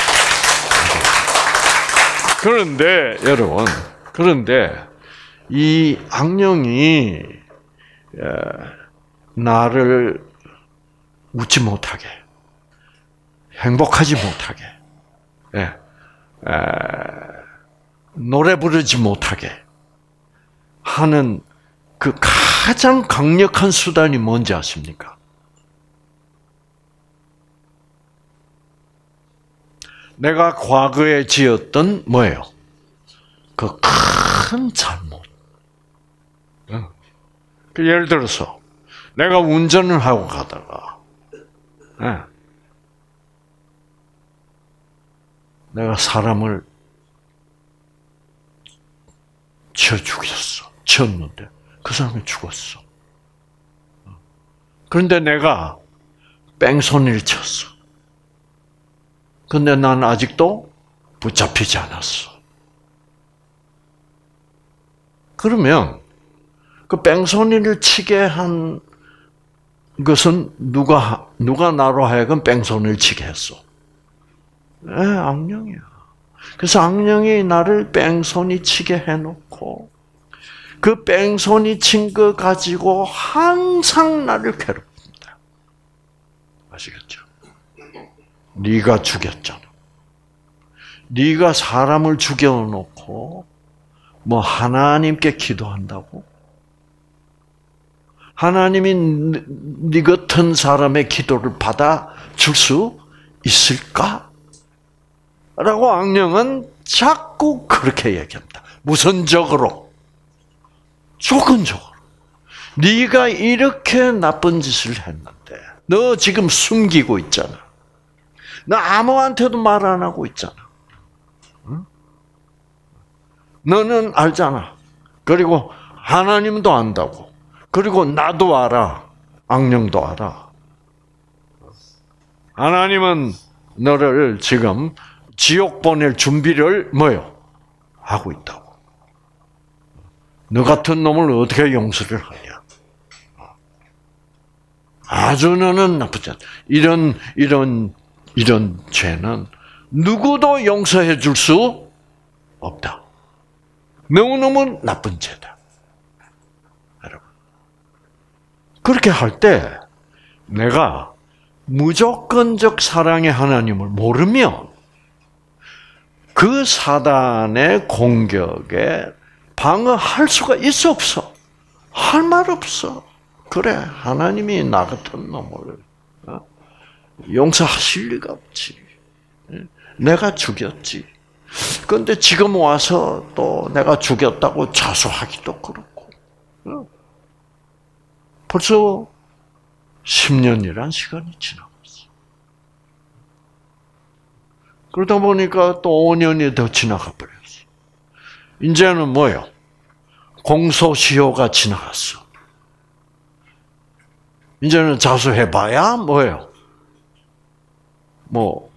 그런데 여러분, 그런데 이 악령이 나를 웃지 못하게, 행복하지 못하게, 예, 에, 노래 부르지 못하게 하는 그 가장 강력한 수단이 뭔지 아십니까? 내가 과거에 지었던 뭐예요? 그 큰 잘못. 그 예를 들어서 내가 운전을 하고 가다가 네. 내가 사람을 쳐 죽였어. 쳤는데 그 사람이 죽었어. 그런데 내가 뺑소니를 쳤어. 근데 난 아직도 붙잡히지 않았어. 그러면 그 뺑소니를 치게 한 것은 누가 누가 나로 하여금 뺑소니를 치게 했어? 예, 악령이야. 그래서 악령이 나를 뺑소니 치게 해놓고 그 뺑소니 친 거 가지고 항상 나를 괴롭힙니다. 아시겠죠? 네가 죽였잖아. 네가 사람을 죽여놓고 뭐 하나님께 기도한다고? 하나님이 네 같은 사람의 기도를 받아줄 수 있을까? 라고 악령은 자꾸 그렇게 얘기합니다. 무선적으로. 조건적으로. 네가 이렇게 나쁜 짓을 했는데 너 지금 숨기고 있잖아. 너 아무한테도 말 안 하고 있잖아. 응? 너는 알잖아. 그리고 하나님도 안다고. 그리고 나도 알아. 악령도 알아. 하나님은 너를 지금 지옥 보낼 준비를 뭐요? 하고 있다고. 너 같은 놈을 어떻게 용서를 하냐? 아주 너는 나쁘지 않다. 이런 이런 이런 죄는 누구도 용서해 줄 수 없다. 너무너무 나쁜 죄다. 여러분. 그렇게 할 때 내가 무조건적 사랑의 하나님을 모르면 그 사단의 공격에 방어할 수가 있어 없어? 할 말 없어. 그래, 하나님이 나 같은 놈을 용서하실 리가 없지. 내가 죽였지. 그런데 지금 와서 또 내가 죽였다고 자수하기도 그렇고. 벌써 십 년이란 시간이 지나갔어. 그러다 보니까 또 오 년이 더 지나가 버렸어. 이제는 뭐요? 공소시효가 지나갔어. 이제는 자수해봐야 뭐예요? 뭐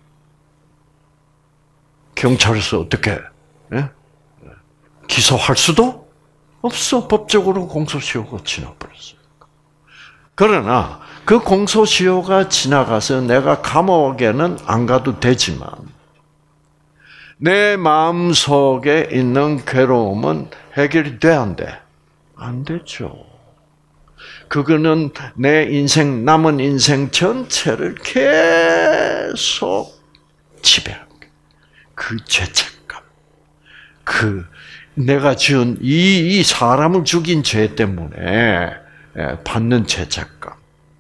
경찰에서 어떻게 예? 기소할 수도 없어. 법적으로 공소시효가 지나버렸어요. 그러나 그 공소시효가 지나가서 내가 감옥에는 안 가도 되지만 내 마음속에 있는 괴로움은 해결이 돼, 안 돼? 안 되죠. 그거는 내 인생, 남은 인생 전체를 계속 지배하는 거예요. 그 죄책감. 그, 내가 지은 이, 이 사람을 죽인 죄 때문에 받는 죄책감.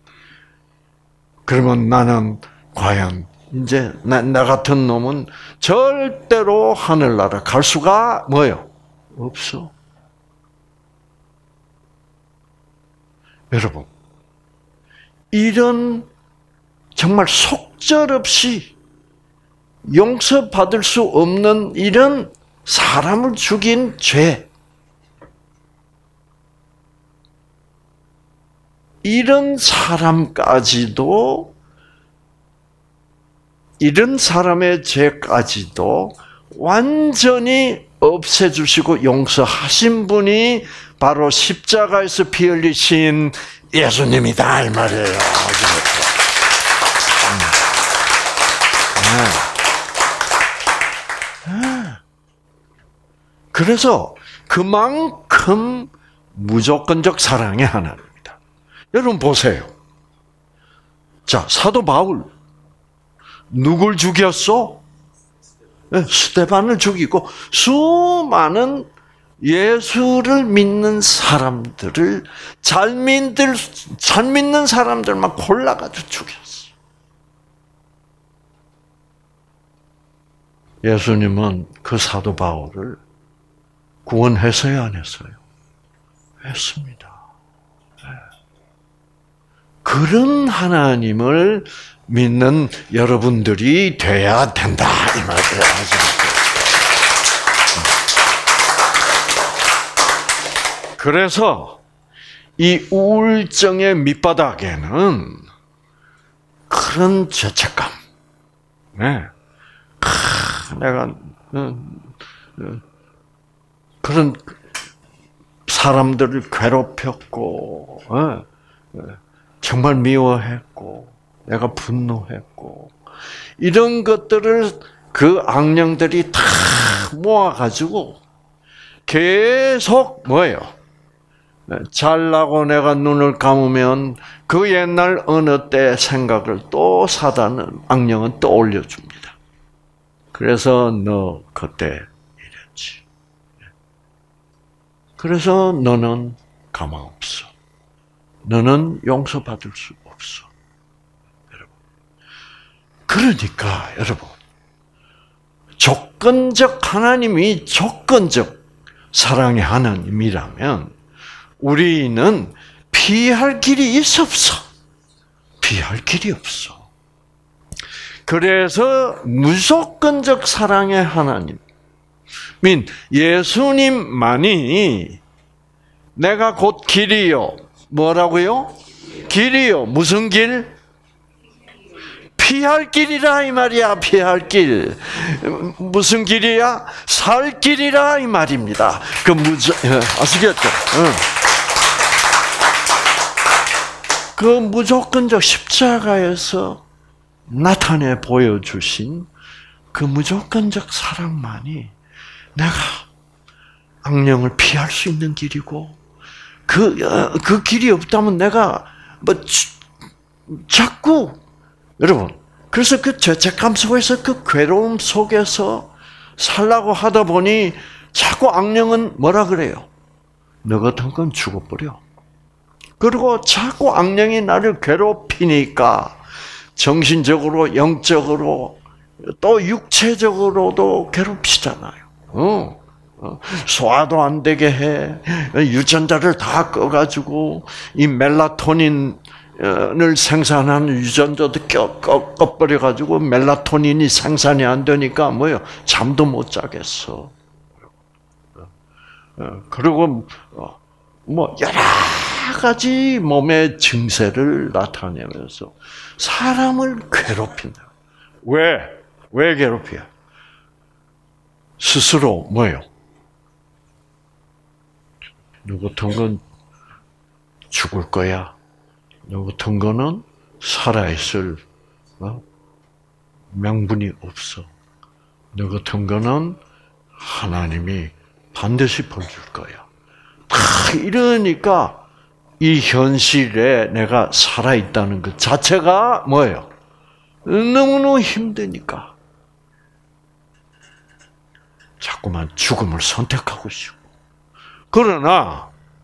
그러면 나는 과연 이제 나, 나 같은 놈은 절대로 하늘나라 갈 수가 뭐예요? 없어. 여러분, 이런 정말 속절없이 용서받을 수 없는 이런 사람을 죽인 죄, 이런 사람까지도, 이런 사람의 죄까지도 완전히 없애주시고 용서하신 분이 바로 십자가에서 피 흘리신 예수님이다, 이 말이에요. 그래서 그만큼 무조건적 사랑의 하나님입니다. 여러분 보세요. 자, 사도 바울 누굴 죽였어? 스데반을 죽이고 수많은 예수를 믿는 사람들을 잘 믿들 잘 믿는 사람들만 골라가지고 죽였어. 예수님은 그 사도 바울을 구원했어요, 안 했어요? 했습니다. 그런 하나님을 믿는 여러분들이 돼야 된다, 이 말이에요. 그래서 이 우울증의 밑바닥에는 그런 죄책감, 네. 내가 그런 사람들을 괴롭혔고, 정말 미워했고, 내가 분노했고, 이런 것들을 그 악령들이 다 모아가지고 계속 뭐예요? 잘나고 내가 눈을 감으면 그 옛날 어느 때 생각을 또 사단은, 악령은 또 올려줍니다. 그래서 너 그때 이랬지. 그래서 너는 가망 없어. 너는 용서받을 수 없어. 여러분. 그러니까 여러분, 조건적 하나님이 조건적 사랑의 하나님이라면 우리는 피할 길이 있어 없어? 피할 길이 없어. 그래서 무조건적 사랑의 하나님, 민 예수님만이 내가 곧 길이요. 뭐라고요? 길이요. 무슨 길? 피할 길이라 이 말이야. 피할 길. 무슨 길이야? 살 길이라 이 말입니다. 그 무조 아시겠죠? 응. 그 무조건적 십자가에서 나타내 보여주신 그 무조건적 사랑만이 내가 악령을 피할 수 있는 길이고, 그, 그 길이 없다면 내가 뭐 자꾸, 여러분, 그래서 그 죄책감 속에서 그 괴로움 속에서 살라고 하다 보니 자꾸 악령은 뭐라 그래요? 너 같은 건 죽어버려. 그리고 자꾸 악령이 나를 괴롭히니까 정신적으로, 영적으로, 또 육체적으로도 괴롭히잖아요. 어. 소화도 안 되게 해. 유전자를 다 꺼가지고 이 멜라토닌을 생산하는 유전자도 꺼, 꺼버려가지고 멜라토닌이 생산이 안 되니까 뭐요? 잠도 못 자겠어. 그리고 뭐 여러 가지 몸의 증세를 나타내면서 사람을 괴롭힌다. 왜? 왜 괴롭혀? 스스로 뭐요? 너 같은 건 죽을 거야. 너 같은 거는 살아있을 어? 명분이 없어. 너 같은 거는 하나님이 반드시 벌줄 거야. 다 이러니까 이 현실에 내가 살아있다는 것 자체가 뭐예요? 너무너무 힘드니까 자꾸만 죽음을 선택하고 싶고. 그러나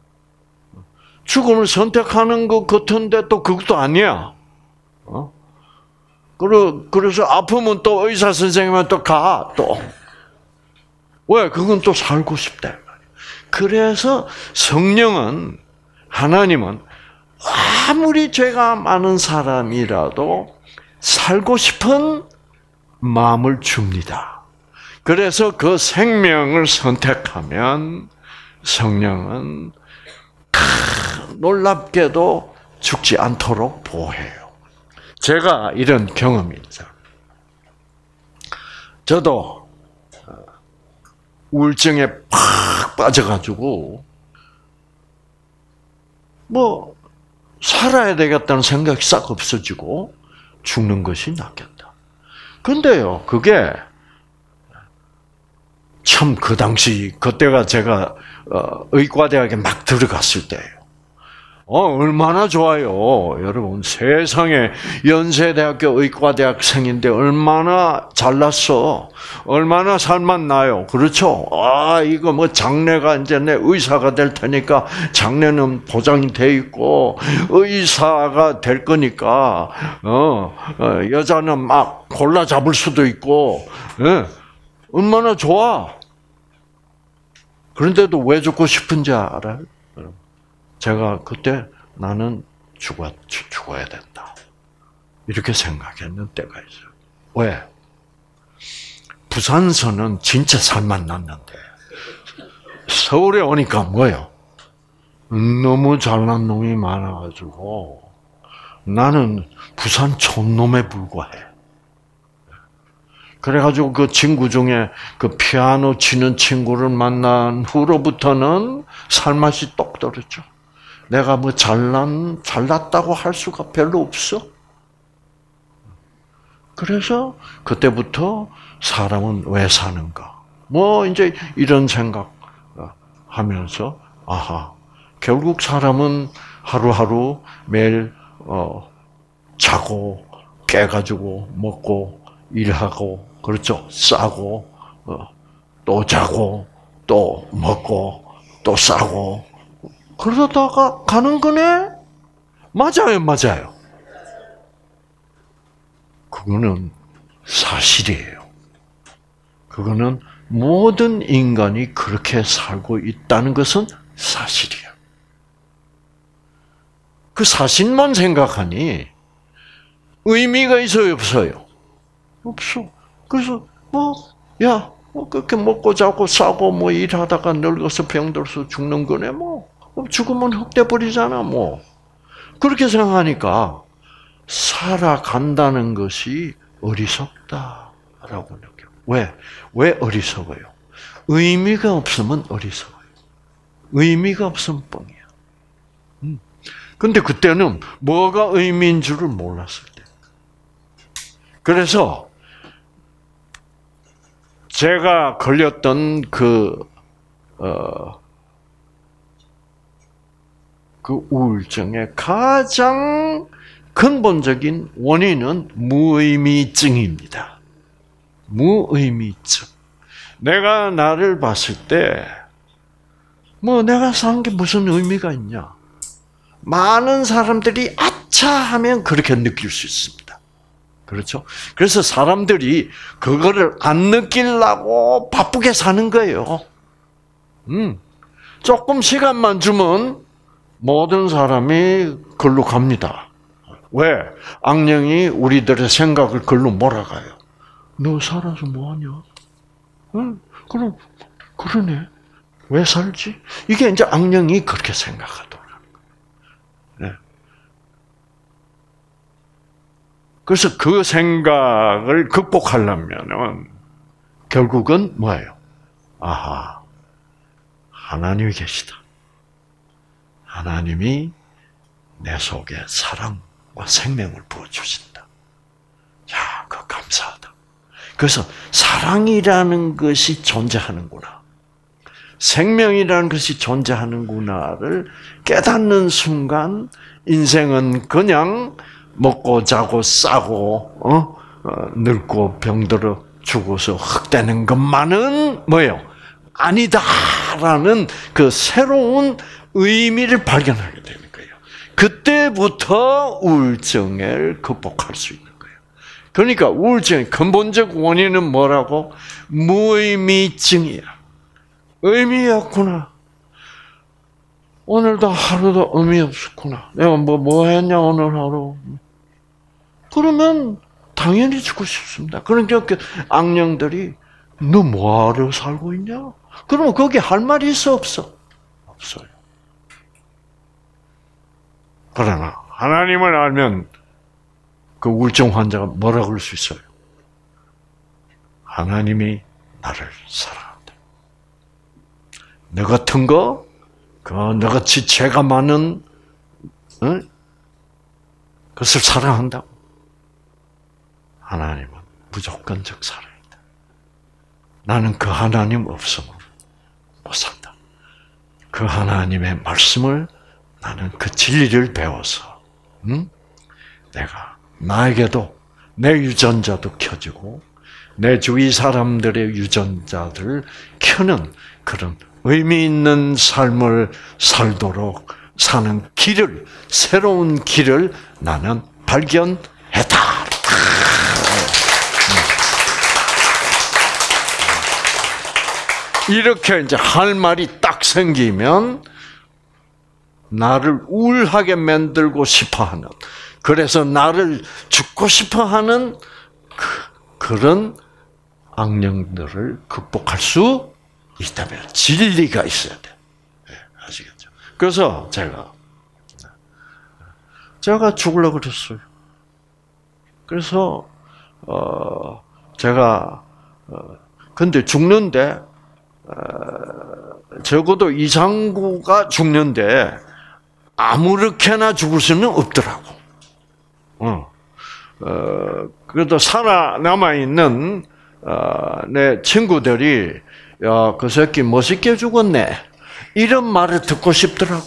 죽음을 선택하는 것 같은데 또 그것도 아니야. 어? 그래서 아프면 또 의사 선생님한테 또 가. 또 왜? 그건 또 살고 싶다. 그래서 성령은, 하나님은 아무리 죄가 많은 사람이라도 살고 싶은 마음을 줍니다. 그래서 그 생명을 선택하면 성령은 놀랍게도 죽지 않도록 보호해요. 제가 이런 경험이 있어요. 저도 우울증에 팍 빠져가지고 뭐 살아야 되겠다는 생각이 싹 없어지고 죽는 것이 낫겠다. 근데요, 그게 참 그 당시, 그때가 제가 의과대학에 막 들어갔을 때예요. 어, 얼마나 좋아요. 여러분, 세상에 연세대학교 의과대학생인데 얼마나 잘났어. 얼마나 살맛나요. 그렇죠? 아, 이거 뭐 장래가 이제 내 의사가 될 테니까 장래는 보장이 돼 있고, 의사가 될 거니까, 어, 어 여자는 막 골라 잡을 수도 있고, 예, 얼마나 좋아. 그런데도 왜 죽고 싶은지 알아요? 제가 그때 나는 죽어, 죽어야 된다. 이렇게 생각했는 때가 있어요. 왜? 부산서는 진짜 살만 났는데 서울에 오니까 뭐예요? 너무 잘난 놈이 많아가지고 나는 부산 촌놈에 불과해. 그래가지고 그 친구 중에 그 피아노 치는 친구를 만난 후로부터는 살맛이 똑 떨어져. 내가 뭐 잘난, 잘났다고 할 수가 별로 없어. 그래서 그때부터 사람은 왜 사는가? 뭐 이제 이런 생각 하면서 아하, 결국 사람은 하루하루 매일 어, 자고 깨가지고 먹고 일하고 그렇죠. 싸고 어, 또 자고 또 먹고 또 싸고 그러다가 가는 거네? 맞아요, 맞아요. 그거는 사실이에요. 그거는 모든 인간이 그렇게 살고 있다는 것은 사실이에요. 그 사실만 생각하니 의미가 있어요, 없어요? 없어. 그래서 뭐, 야, 뭐 그렇게 먹고 자고 싸고 뭐 일하다가 늙어서 병들어서 죽는 거네, 뭐. 죽으면 흑돼 버리잖아, 뭐. 그렇게 생각하니까 살아간다는 것이 어리석다라고 느껴. 왜? 왜 어리석어요? 의미가 없으면 어리석어요. 의미가 없으면 뻥이야. 음. 근데 그때는 뭐가 의미인 줄을 몰랐을 때. 그래서 제가 걸렸던 그, 어, 그 우울증의 가장 근본적인 원인은 무의미증입니다. 무의미증. 내가 나를 봤을 때, 뭐 내가 산 게 무슨 의미가 있냐? 많은 사람들이 아차 하면 그렇게 느낄 수 있습니다. 그렇죠? 그래서 사람들이 그거를 안 느끼려고 바쁘게 사는 거예요. 음, 조금 시간만 주면 모든 사람이 글로 갑니다. 왜? 악령이 우리들의 생각을 글로 몰아가요. 너 살아서 뭐하냐? 응? 그럼, 그러네. 왜 살지? 이게 이제 악령이 그렇게 생각하더라고요. 네. 그래서 그 생각을 극복하려면은 결국은 뭐예요? 아하, 하나님이 계시다. 하나님이 내 속에 사랑과 생명을 부어주신다. 야, 그 감사하다. 그래서 사랑이라는 것이 존재하는구나. 생명이라는 것이 존재하는구나를 깨닫는 순간 인생은 그냥 먹고 자고 싸고 어? 어, 늙고 병들어 죽어서 흑되는 것만은 뭐예요? 아니다라는 그 새로운 의미를 발견하게 되는 거예요. 그때부터 우울증을 극복할 수 있는 거예요. 그러니까 우울증의 근본적 원인은 뭐라고? 무의미증이야. 의미 없구나. 오늘도 하루도 의미 없었구나. 내가 뭐, 뭐 했냐, 오늘 하루. 그러면 당연히 죽고 싶습니다. 그러니까 그 악령들이 너 뭐하러 살고 있냐? 그러면 거기 할 말이 있어, 없어? 없어요. 그러나 하나님을 알면 그 우울증 환자가 뭐라 그럴 수 있어요? 하나님이 나를 사랑한다. 너 같은 거, 그 너같이 죄가 많은 어? 그것을 사랑한다고. 하나님은 무조건적 사랑이다. 나는 그 하나님 없으면 못 산다. 그 하나님의 말씀을 나는 그 진리를 배워서 응? 내가 나에게도 내 유전자도 켜지고 내 주위 사람들의 유전자들을 켜는 그런 의미 있는 삶을 살도록 사는 길을, 새로운 길을 나는 발견했다. 이렇게 이제 할 말이 딱 생기면 나를 우울하게 만들고 싶어하는, 그래서 나를 죽고 싶어하는 그, 그런 악령들을 극복할 수 있다면 진리가 있어야 돼. 네, 아시겠죠? 그래서 제가 제가 죽으려고 그랬어요. 그래서 어 제가 어 근데 죽는데 어, 적어도 이상구가 죽는데 아무렇게나 죽을 수는 없더라고. 어, 어 그래도 살아남아 있는 어, 내 친구들이 야, 그 새끼 멋있게 죽었네. 이런 말을 듣고 싶더라고.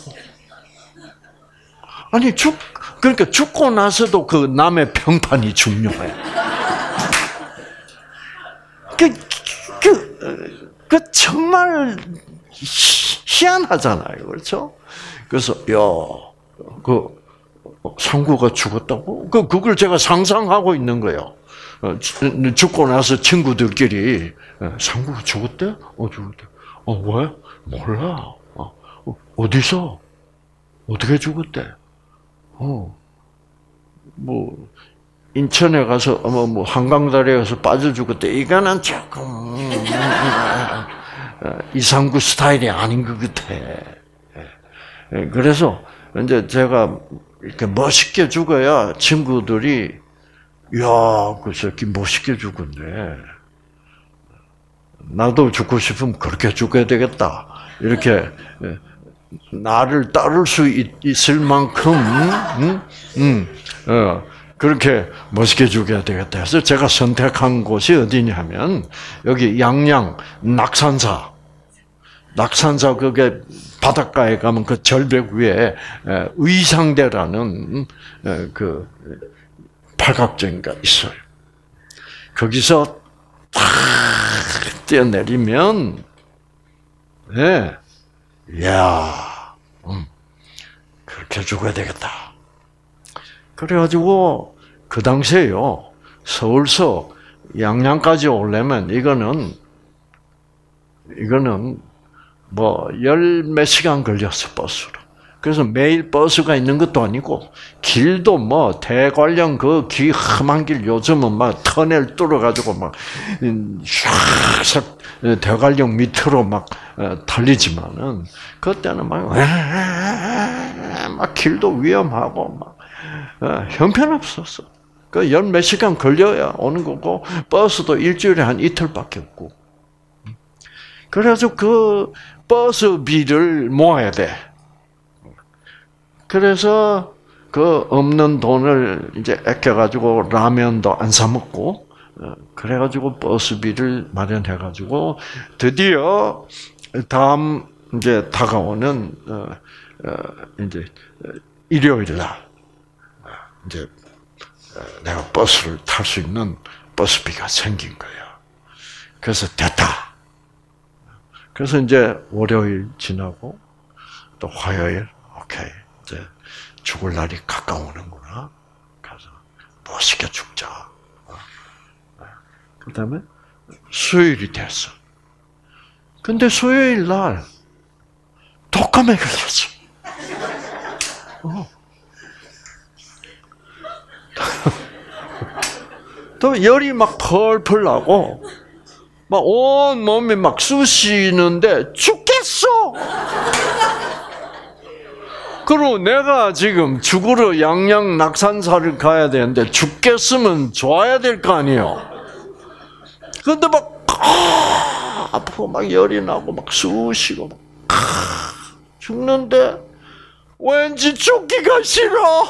아니, 죽, 그러니까 죽고 나서도 그 남의 평판이 중요해. 그, 그, 그 정말 희한하잖아요. 그렇죠? 그래서, 야, 그, 상구가 죽었다고? 그, 그걸 제가 상상하고 있는 거예요. 죽고 나서 친구들끼리 상구가 죽었대? 어 죽었대. 어 왜? 몰라. 어, 어디서? 어떻게 죽었대? 어, 뭐, 인천에 가서, 뭐, 뭐, 한강다리에 가서 빠져 죽었대. 이거는 조금, 음, 이상구 스타일이 아닌 것 같아. 그래서, 이제 제가 이렇게 멋있게 죽어야 친구들이, 야, 그 새끼 멋있게 죽었네. 나도 죽고 싶으면 그렇게 죽어야 되겠다. 이렇게, 나를 따를 수 있, 있을 만큼, 음, 음, 어, 그렇게 멋있게 죽여야 되겠다 해서 제가 선택한 곳이 어디냐면, 여기 양양 낙산사. 낙산사 그게 바닷가에 가면 그 절벽 위에 의상대라는 그 팔각정이가 있어요. 거기서 탁 뛰어내리면, 예, 이야, 음, 그렇게 죽어야 되겠다. 그래가지고 그 당시에요, 서울서 양양까지 오려면 이거는 이거는 뭐 열 몇 시간 걸렸어, 버스로. 그래서 매일 버스가 있는 것도 아니고 길도 뭐 대관령 그 길 험한 길 요즘은 막 터널 뚫어가지고 막 샥 대관령 밑으로 막 달리지만은 그때는 막, 막 길도 위험하고 막 형편없었어. 그 열 몇 시간 걸려야 오는 거고 버스도 일주일에 한 이틀밖에 없고. 그래서 그 버스비를 모아야 돼. 그래서 그 없는 돈을 이제 아껴가지고 라면도 안 사 먹고, 그래가지고 버스비를 마련해가지고 드디어 다음 이제 다가오는 어, 어, 이제 일요일 날 이제 내가 버스를 탈 수 있는 버스비가 생긴 거야. 그래서 됐다. 그래서 이제 월요일 지나고 또 화요일, 오케이, 이제 죽을 날이 가까우는구나. 그래서 멋있게 죽자. 그 다음에 수요일이 됐어. 근데 수요일 날 독감에 걸렸어. 어. 또 열이 막 펄펄 나고 막 온 몸이 막 쑤시는데 죽겠어. 그리고 내가 지금 죽으러 양양 낙산사를 가야 되는데 죽겠으면 좋아야 될 거 아니에요. 근데 막 아, 아프고 막 열이 나고 막 쑤시고 막 아, 죽는데 왠지 죽기가 싫어.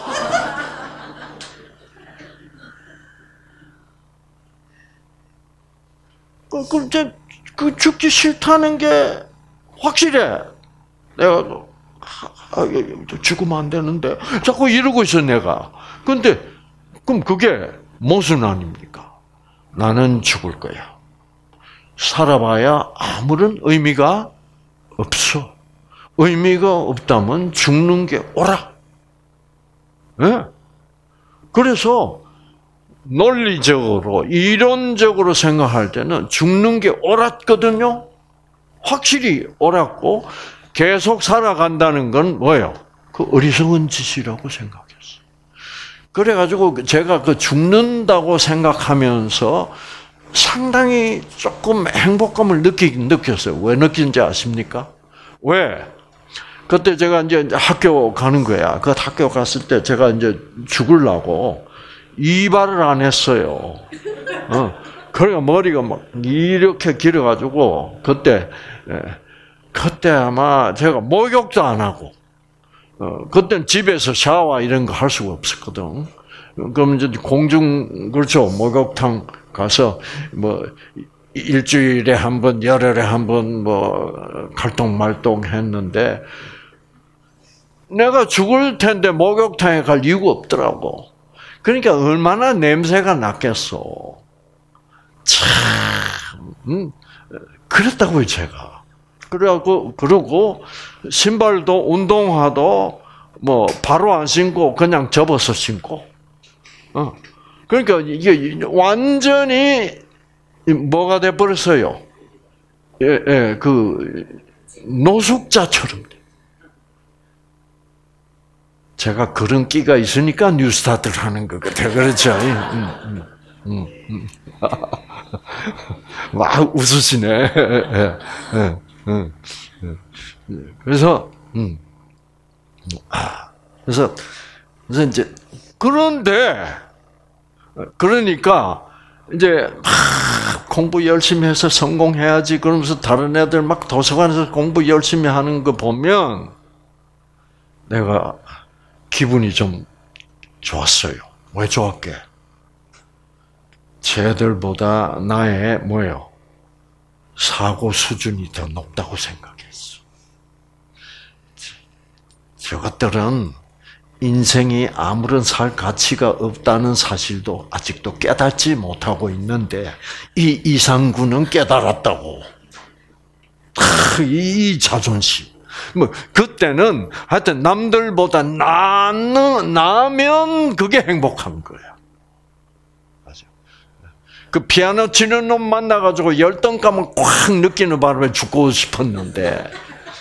그, 그, 이제, 그 죽기 싫다는 게 확실해. 내가, 아, 죽으면 안 되는데. 자꾸 이러고 있어, 내가. 근데, 그럼 그게 무슨 아닙니까? 나는 죽을 거야. 살아봐야 아무런 의미가 없어. 의미가 없다면 죽는 게 옳아. 네? 그래서, 논리적으로, 이론적으로 생각할 때는 죽는 게 옳았거든요. 확실히 옳았고 계속 살아간다는 건 뭐예요? 그 어리석은 짓이라고 생각했어요. 그래가지고 제가 그 죽는다고 생각하면서 상당히 조금 행복감을 느끼긴 느꼈어요. 왜 느낀지 아십니까? 왜? 그때 제가 이제 학교 가는 거야. 그 학교 갔을 때 제가 이제 죽으려고 이발을 안 했어요. 어. 그러니까 머리가 막 이렇게 길어가지고 그때 그때 아마 제가 목욕도 안 하고 어, 그때는 집에서 샤워 이런 거 할 수가 없었거든. 그럼 이제 공중 그렇죠 목욕탕 가서 뭐 일주일에 한 번, 열흘에 한 번 뭐 갈똥말똥 했는데 내가 죽을 텐데 목욕탕에 갈 이유가 없더라고. 그러니까 얼마나 냄새가 났겠어. 참, 음, 그랬다고요, 제가. 그래갖고, 그러고, 신발도, 운동화도, 뭐, 바로 안 신고, 그냥 접어서 신고. 어. 그러니까, 이게 완전히, 뭐가 돼버렸어요? 예, 예, 그, 노숙자처럼. 제가 그런 끼가 있으니까 뉴스타트를 하는 것 같아요. 그렇죠? 음, 음, 음, 음. 막 웃으시네. 예, 예, 예, 예. 그래서, 음. 그래서, 그래서 이제, 그런데, 그러니까, 이제, 막 공부 열심히 해서 성공해야지, 그러면서 다른 애들 막 도서관에서 공부 열심히 하는 거 보면, 내가 기분이 좀 좋았어요. 왜 좋았게? 쟤들보다 나의 뭐예요? 사고 수준이 더 높다고 생각했어. 저것들은 인생이 아무런 살 가치가 없다는 사실도 아직도 깨닫지 못하고 있는데 이 이상구는 깨달았다고. 이 자존심. 뭐 그때는 하여튼 남들보다 나는 나면 그게 행복한 거야. 맞아. 그 피아노 치는 놈 만나가지고 열등감을 꽉 느끼는 바람에 죽고 싶었는데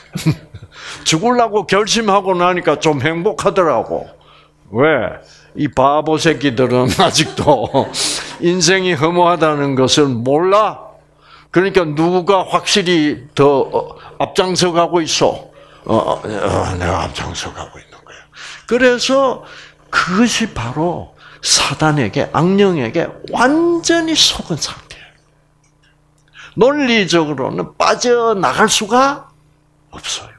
죽으려고 결심하고 나니까 좀 행복하더라고. 왜? 이 바보 새끼들은 아직도 인생이 허무하다는 것을 몰라. 그러니까 누가 확실히 더 앞장서 가고 있어. 어, 어, 내가 앞장서 가고 있는 거야. 그래서 그것이 바로 사단에게, 악령에게 완전히 속은 상태예요. 논리적으로는 빠져나갈 수가 없어요.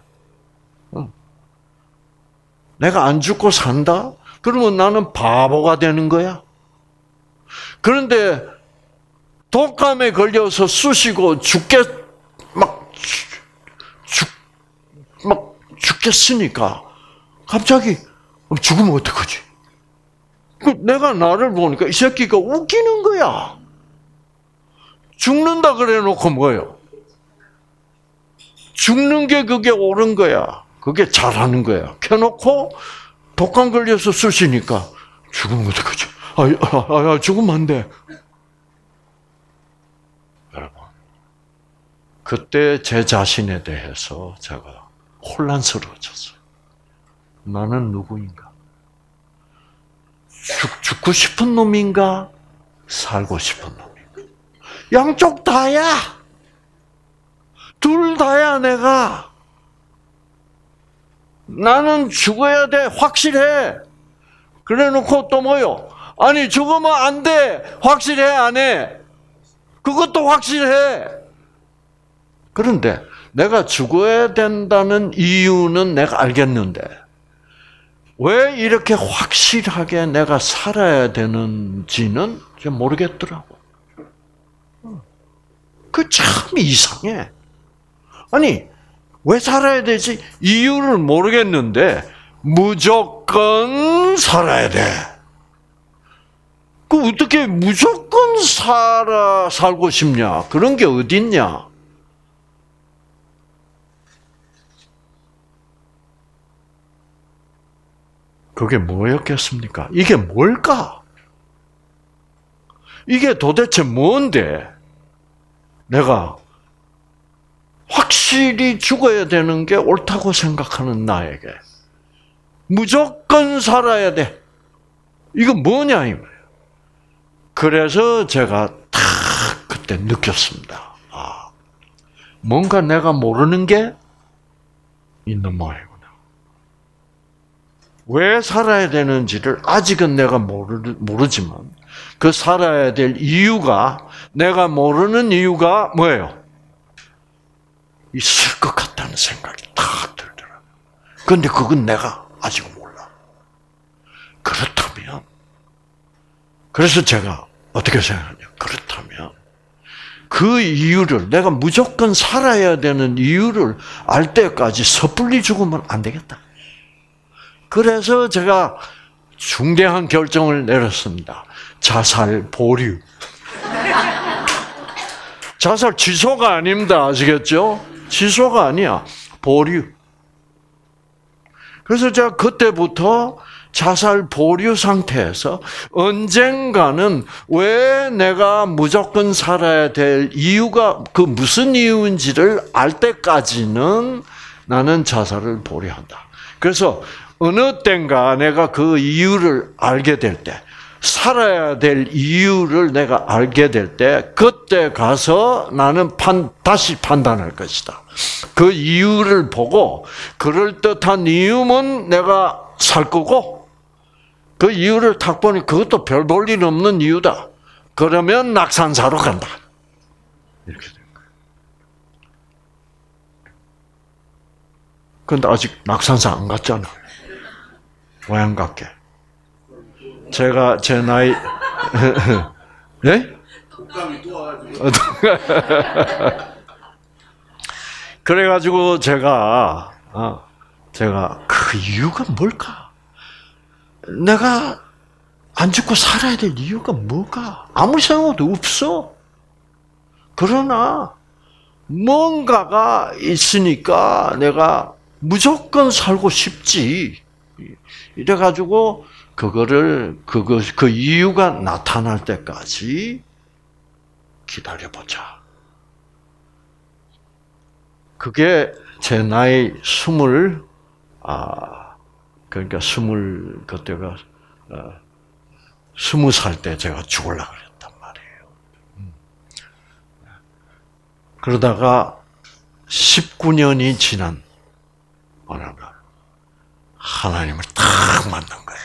내가 안 죽고 산다? 그러면 나는 바보가 되는 거야. 그런데 독감에 걸려서 쑤시고 죽겠, 막, 죽, 막 죽겠으니까 갑자기 죽으면 어떡하지? 내가 나를 보니까 이 새끼가 웃기는 거야. 죽는다 그래 놓고 뭐예요? 죽는 게 그게 옳은 거야. 그게 잘하는 거야. 켜놓고 독감 걸려서 쑤시니까 죽으면 어떡하지? 아, 아, 아, 죽으면 안 돼. 여러분, 그때 제 자신에 대해서 제가 혼란스러워졌어요. 나는 누구인가? 죽, 죽고 싶은 놈인가? 살고 싶은 놈인가? 양쪽 다야. 둘 다야, 내가. 나는 죽어야 돼. 확실해. 그래 놓고 또 뭐요? 아니, 죽으면 안 돼. 확실해, 안 해? 그것도 확실해. 그런데 내가 죽어야 된다는 이유는 내가 알겠는데 왜 이렇게 확실하게 내가 살아야 되는지는 좀 모르겠더라고. 그 참 이상해. 아니, 왜 살아야 되지? 이유를 모르겠는데 무조건 살아야 돼. 그 어떻게 무조건 살아 살고 싶냐? 그런 게 어딨냐? 그게 뭐였겠습니까? 이게 뭘까? 이게 도대체 뭔데? 내가 확실히 죽어야 되는 게 옳다고 생각하는 나에게 무조건 살아야 돼. 이거 뭐냐 이 말이에요. 그래서 제가 딱 그때 느꼈습니다. 아, 뭔가 내가 모르는 게 있는 모양이구나. 왜 살아야 되는지를 아직은 내가 모르, 모르지만 그 살아야 될 이유가 내가 모르는 이유가 뭐예요? 있을 것 같다는 생각이 딱 들더라고요. 그런데 그건 내가 아직 몰라. 그렇다면 그래서 제가 어떻게 생각하냐? 그렇다면 그 이유를 내가 무조건 살아야 되는 이유를 알 때까지 섣불리 죽으면 안 되겠다. 그래서 제가 중대한 결정을 내렸습니다. 자살 보류. 자살 취소가 아닙니다. 아시겠죠? 취소가 아니야. 보류. 그래서 제가 그때부터 자살 보류 상태에서 언젠가는 왜 내가 무조건 살아야 될 이유가 그 무슨 이유인지를 알 때까지는 나는 자살을 보류한다. 그래서 어느 때인가 내가 그 이유를 알게 될 때, 살아야 될 이유를 내가 알게 될 때, 그때 가서 나는 판, 다시 판단할 것이다. 그 이유를 보고, 그럴듯한 이유면 내가 살 거고, 그 이유를 딱 보니 그것도 별 볼 일 없는 이유다. 그러면 낙산사로 간다. 이렇게 된 거예요. 근데 아직 낙산사 안 갔잖아. 왜 안 갔게? 제가 제 나이, 예? 독감이 또 와가지고. 그래가지고 제가, 어, 제가 그 이유가 뭘까? 내가 안 죽고 살아야 될 이유가 뭘까? 아무 생각도 없어. 그러나 뭔가가 있으니까 내가 무조건 살고 싶지. 이래가지고 그거를 그거 그 이유가 나타날 때까지 기다려보자. 그게 제 나이 스물 아 그러니까 스물 그때가 어, 스무 살 때 제가 죽으려고 그랬단 말이에요. 음. 그러다가 십구 년이 지난 어느 날 하나님을 딱 만난 거야.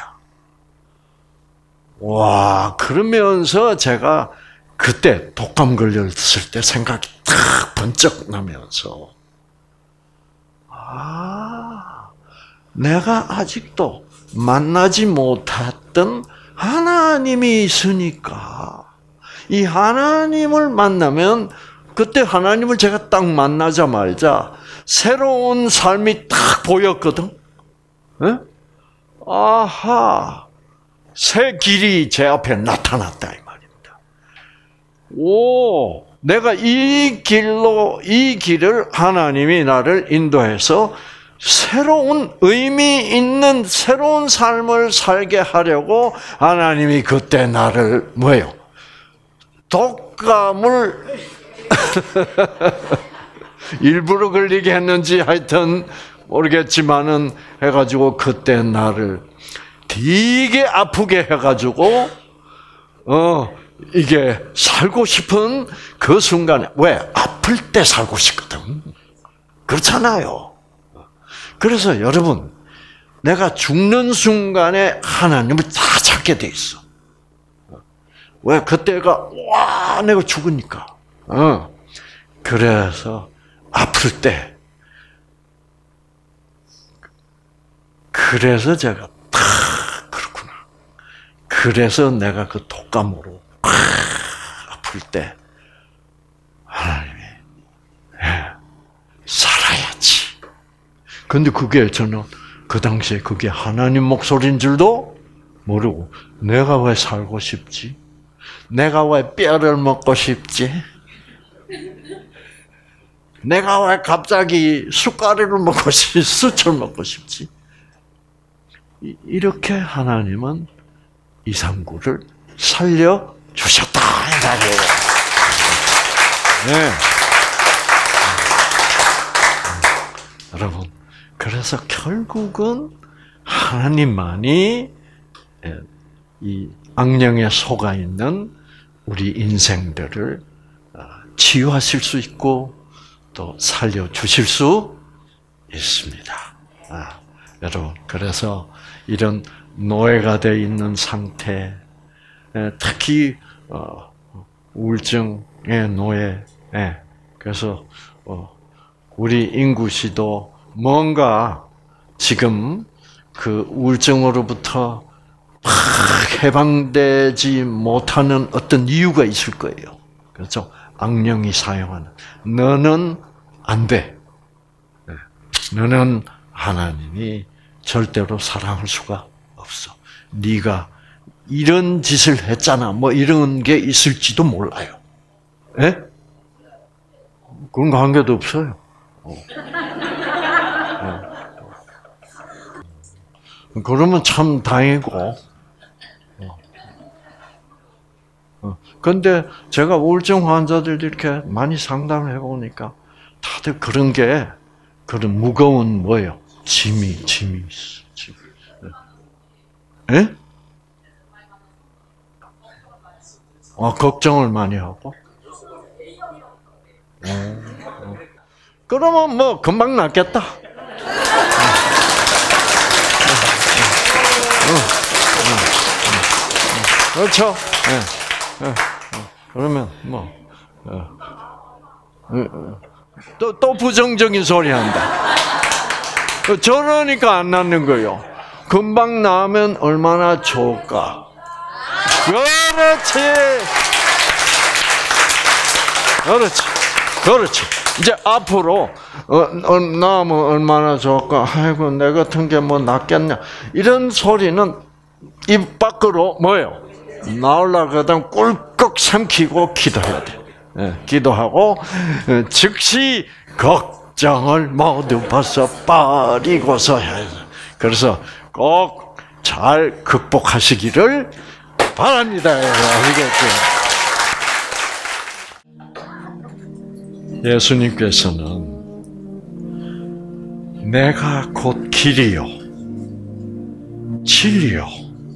와, 그러면서 제가 그때 독감 걸렸을 때 생각이 딱 번쩍 나면서 아, 내가 아직도 만나지 못했던 하나님이 있으니까 이 하나님을 만나면 그때 하나님을 제가 딱 만나자마자 새로운 삶이 딱 보였거든. 에? 아하, 새 길이 제 앞에 나타났다 이 말입니다. 오, 내가 이 길로 이 길을 하나님이 나를 인도해서 새로운 의미 있는 새로운 삶을 살게 하려고 하나님이 그때 나를 뭐예요? 독감을 일부러 걸리게 했는지 하여튼 모르겠지만은 해가지고 그때 나를 되게 아프게 해가지고 어 이게 살고 싶은 그 순간에 왜 아플 때 살고 싶거든. 그렇잖아요. 그래서 여러분, 내가 죽는 순간에 하나님을 다 찾게 돼 있어. 왜 그때가 와 내가 죽으니까. 어. 그래서 아플 때, 그래서 제가 다 그렇구나. 그래서 내가 그 독감으로 아플 때 하나님이 예, 살아야지. 근데 그게 저는 그 당시에 그게 하나님 목소리인 줄도 모르고 내가 왜 살고 싶지? 내가 왜 뼈를 먹고 싶지? 내가 왜 갑자기 숟가락을 먹고 싶지? 수철 먹고 싶지? 이렇게 하나님은 이상구를 살려주셨다. 네. 여러분, 그래서 결국은 하나님만이 이 악령에 속아 있는 우리 인생들을 치유하실 수 있고 또 살려주실 수 있습니다. 아, 여러분, 그래서 이런 노예가 되어 있는 상태, 특히 우울증의 노예, 그래서 우리 인구 씨도 뭔가 지금 그 우울증으로부터 해방되지 못하는 어떤 이유가 있을 거예요. 그렇죠? 악령이 사용하는. 너는 안 돼. 너는 하나님이 절대로 사랑할 수가 없어. 네가 이런 짓을 했잖아. 뭐 이런 게 있을지도 몰라요. 예? 그런 관계도 없어요. 어. 어. 그러면 참 다행이고. 그런데 제가 우울증 환자들 이렇게 많이 상담을 해보니까 다들 그런 게, 그런 무거운 뭐예요? 짐이, 짐이 있어. 짐. 예? 아, 걱정을 많이 하고. 어, 어. 그러면 뭐 금방 낫겠다. 어, 어, 어, 그렇죠. 예, 예, 예. 그러면 뭐 또 또 부정적인 소리 한다. 저러니까 안 낫는 거요. 금방 나으면 얼마나 좋을까. 그렇지. 그렇지. 그렇지. 이제 앞으로 어, 어, 나면 얼마나 좋을까. 아이고 내 같은 게 뭐 낫겠냐. 이런 소리는 입 밖으로 뭐예요? 나오려거든 꿀꺽 삼키고 기도해야 돼. 예, 기도하고 예, 즉시 걱정을 모두 벗어 버리고서 해야 돼. 그래서 꼭 잘 극복하시기를 바랍니다. 아시겠죠? 예수님께서는 내가 곧 길이요, 진리요,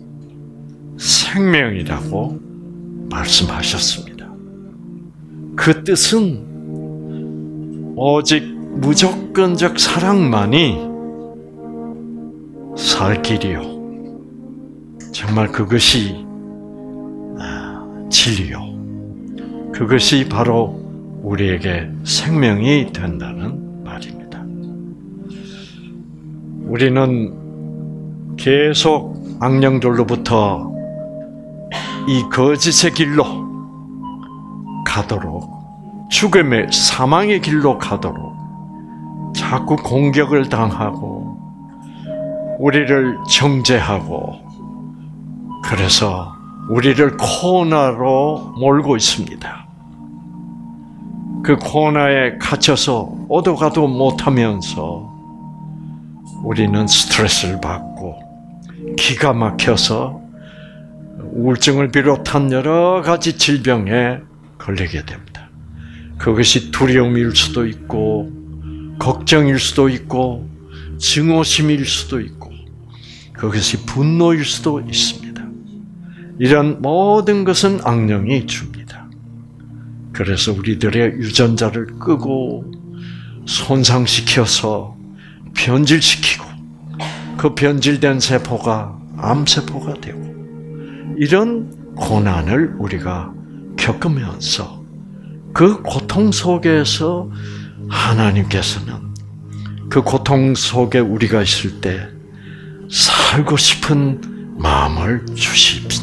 생명이라고 말씀하셨습니다. 그 뜻은 오직 무조건적 사랑만이 살 길이요. 정말 그것이 진리요. 그것이 바로 우리에게 생명이 된다는 말입니다. 우리는 계속 악령들로부터 이 거짓의 길로 가도록, 죽음의 사망의 길로 가도록 자꾸 공격을 당하고 우리를 정죄하고 그래서 우리를 코너로 몰고 있습니다. 그 코너에 갇혀서 오도 가도 못하면서 우리는 스트레스를 받고 기가 막혀서 우울증을 비롯한 여러 가지 질병에 걸리게 됩니다. 그것이 두려움일 수도 있고 걱정일 수도 있고 증오심일 수도 있고 그것이 분노일 수도 있습니다. 이런 모든 것은 악령이 줍니다. 그래서 우리들의 유전자를 끄고 손상시켜서 변질시키고 그 변질된 세포가 암세포가 되고 이런 고난을 우리가 겪으면서 그 고통 속에서 하나님께서는 그 고통 속에 우리가 있을 때 살고 싶은 마음을 주십니다.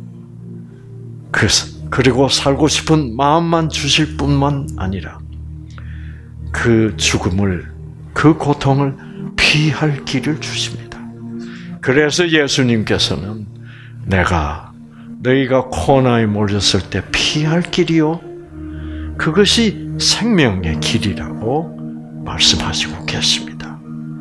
그래서 그리고 살고 싶은 마음만 주실 뿐만 아니라 그 죽음을, 그 고통을 피할 길을 주십니다. 그래서 예수님께서는 내가 너희가 코너에 몰렸을 때 피할 길이요, 그것이 생명의 길이라고 말씀하시고 계십니다.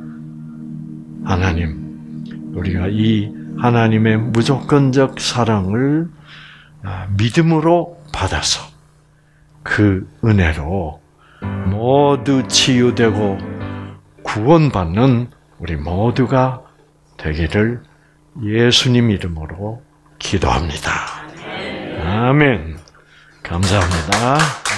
하나님, 우리가 이 하나님의 무조건적 사랑을 믿음으로 받아서 그 은혜로 모두 치유되고 구원받는 우리 모두가 되기를 예수님 이름으로 기도합니다. 아멘. 감사합니다.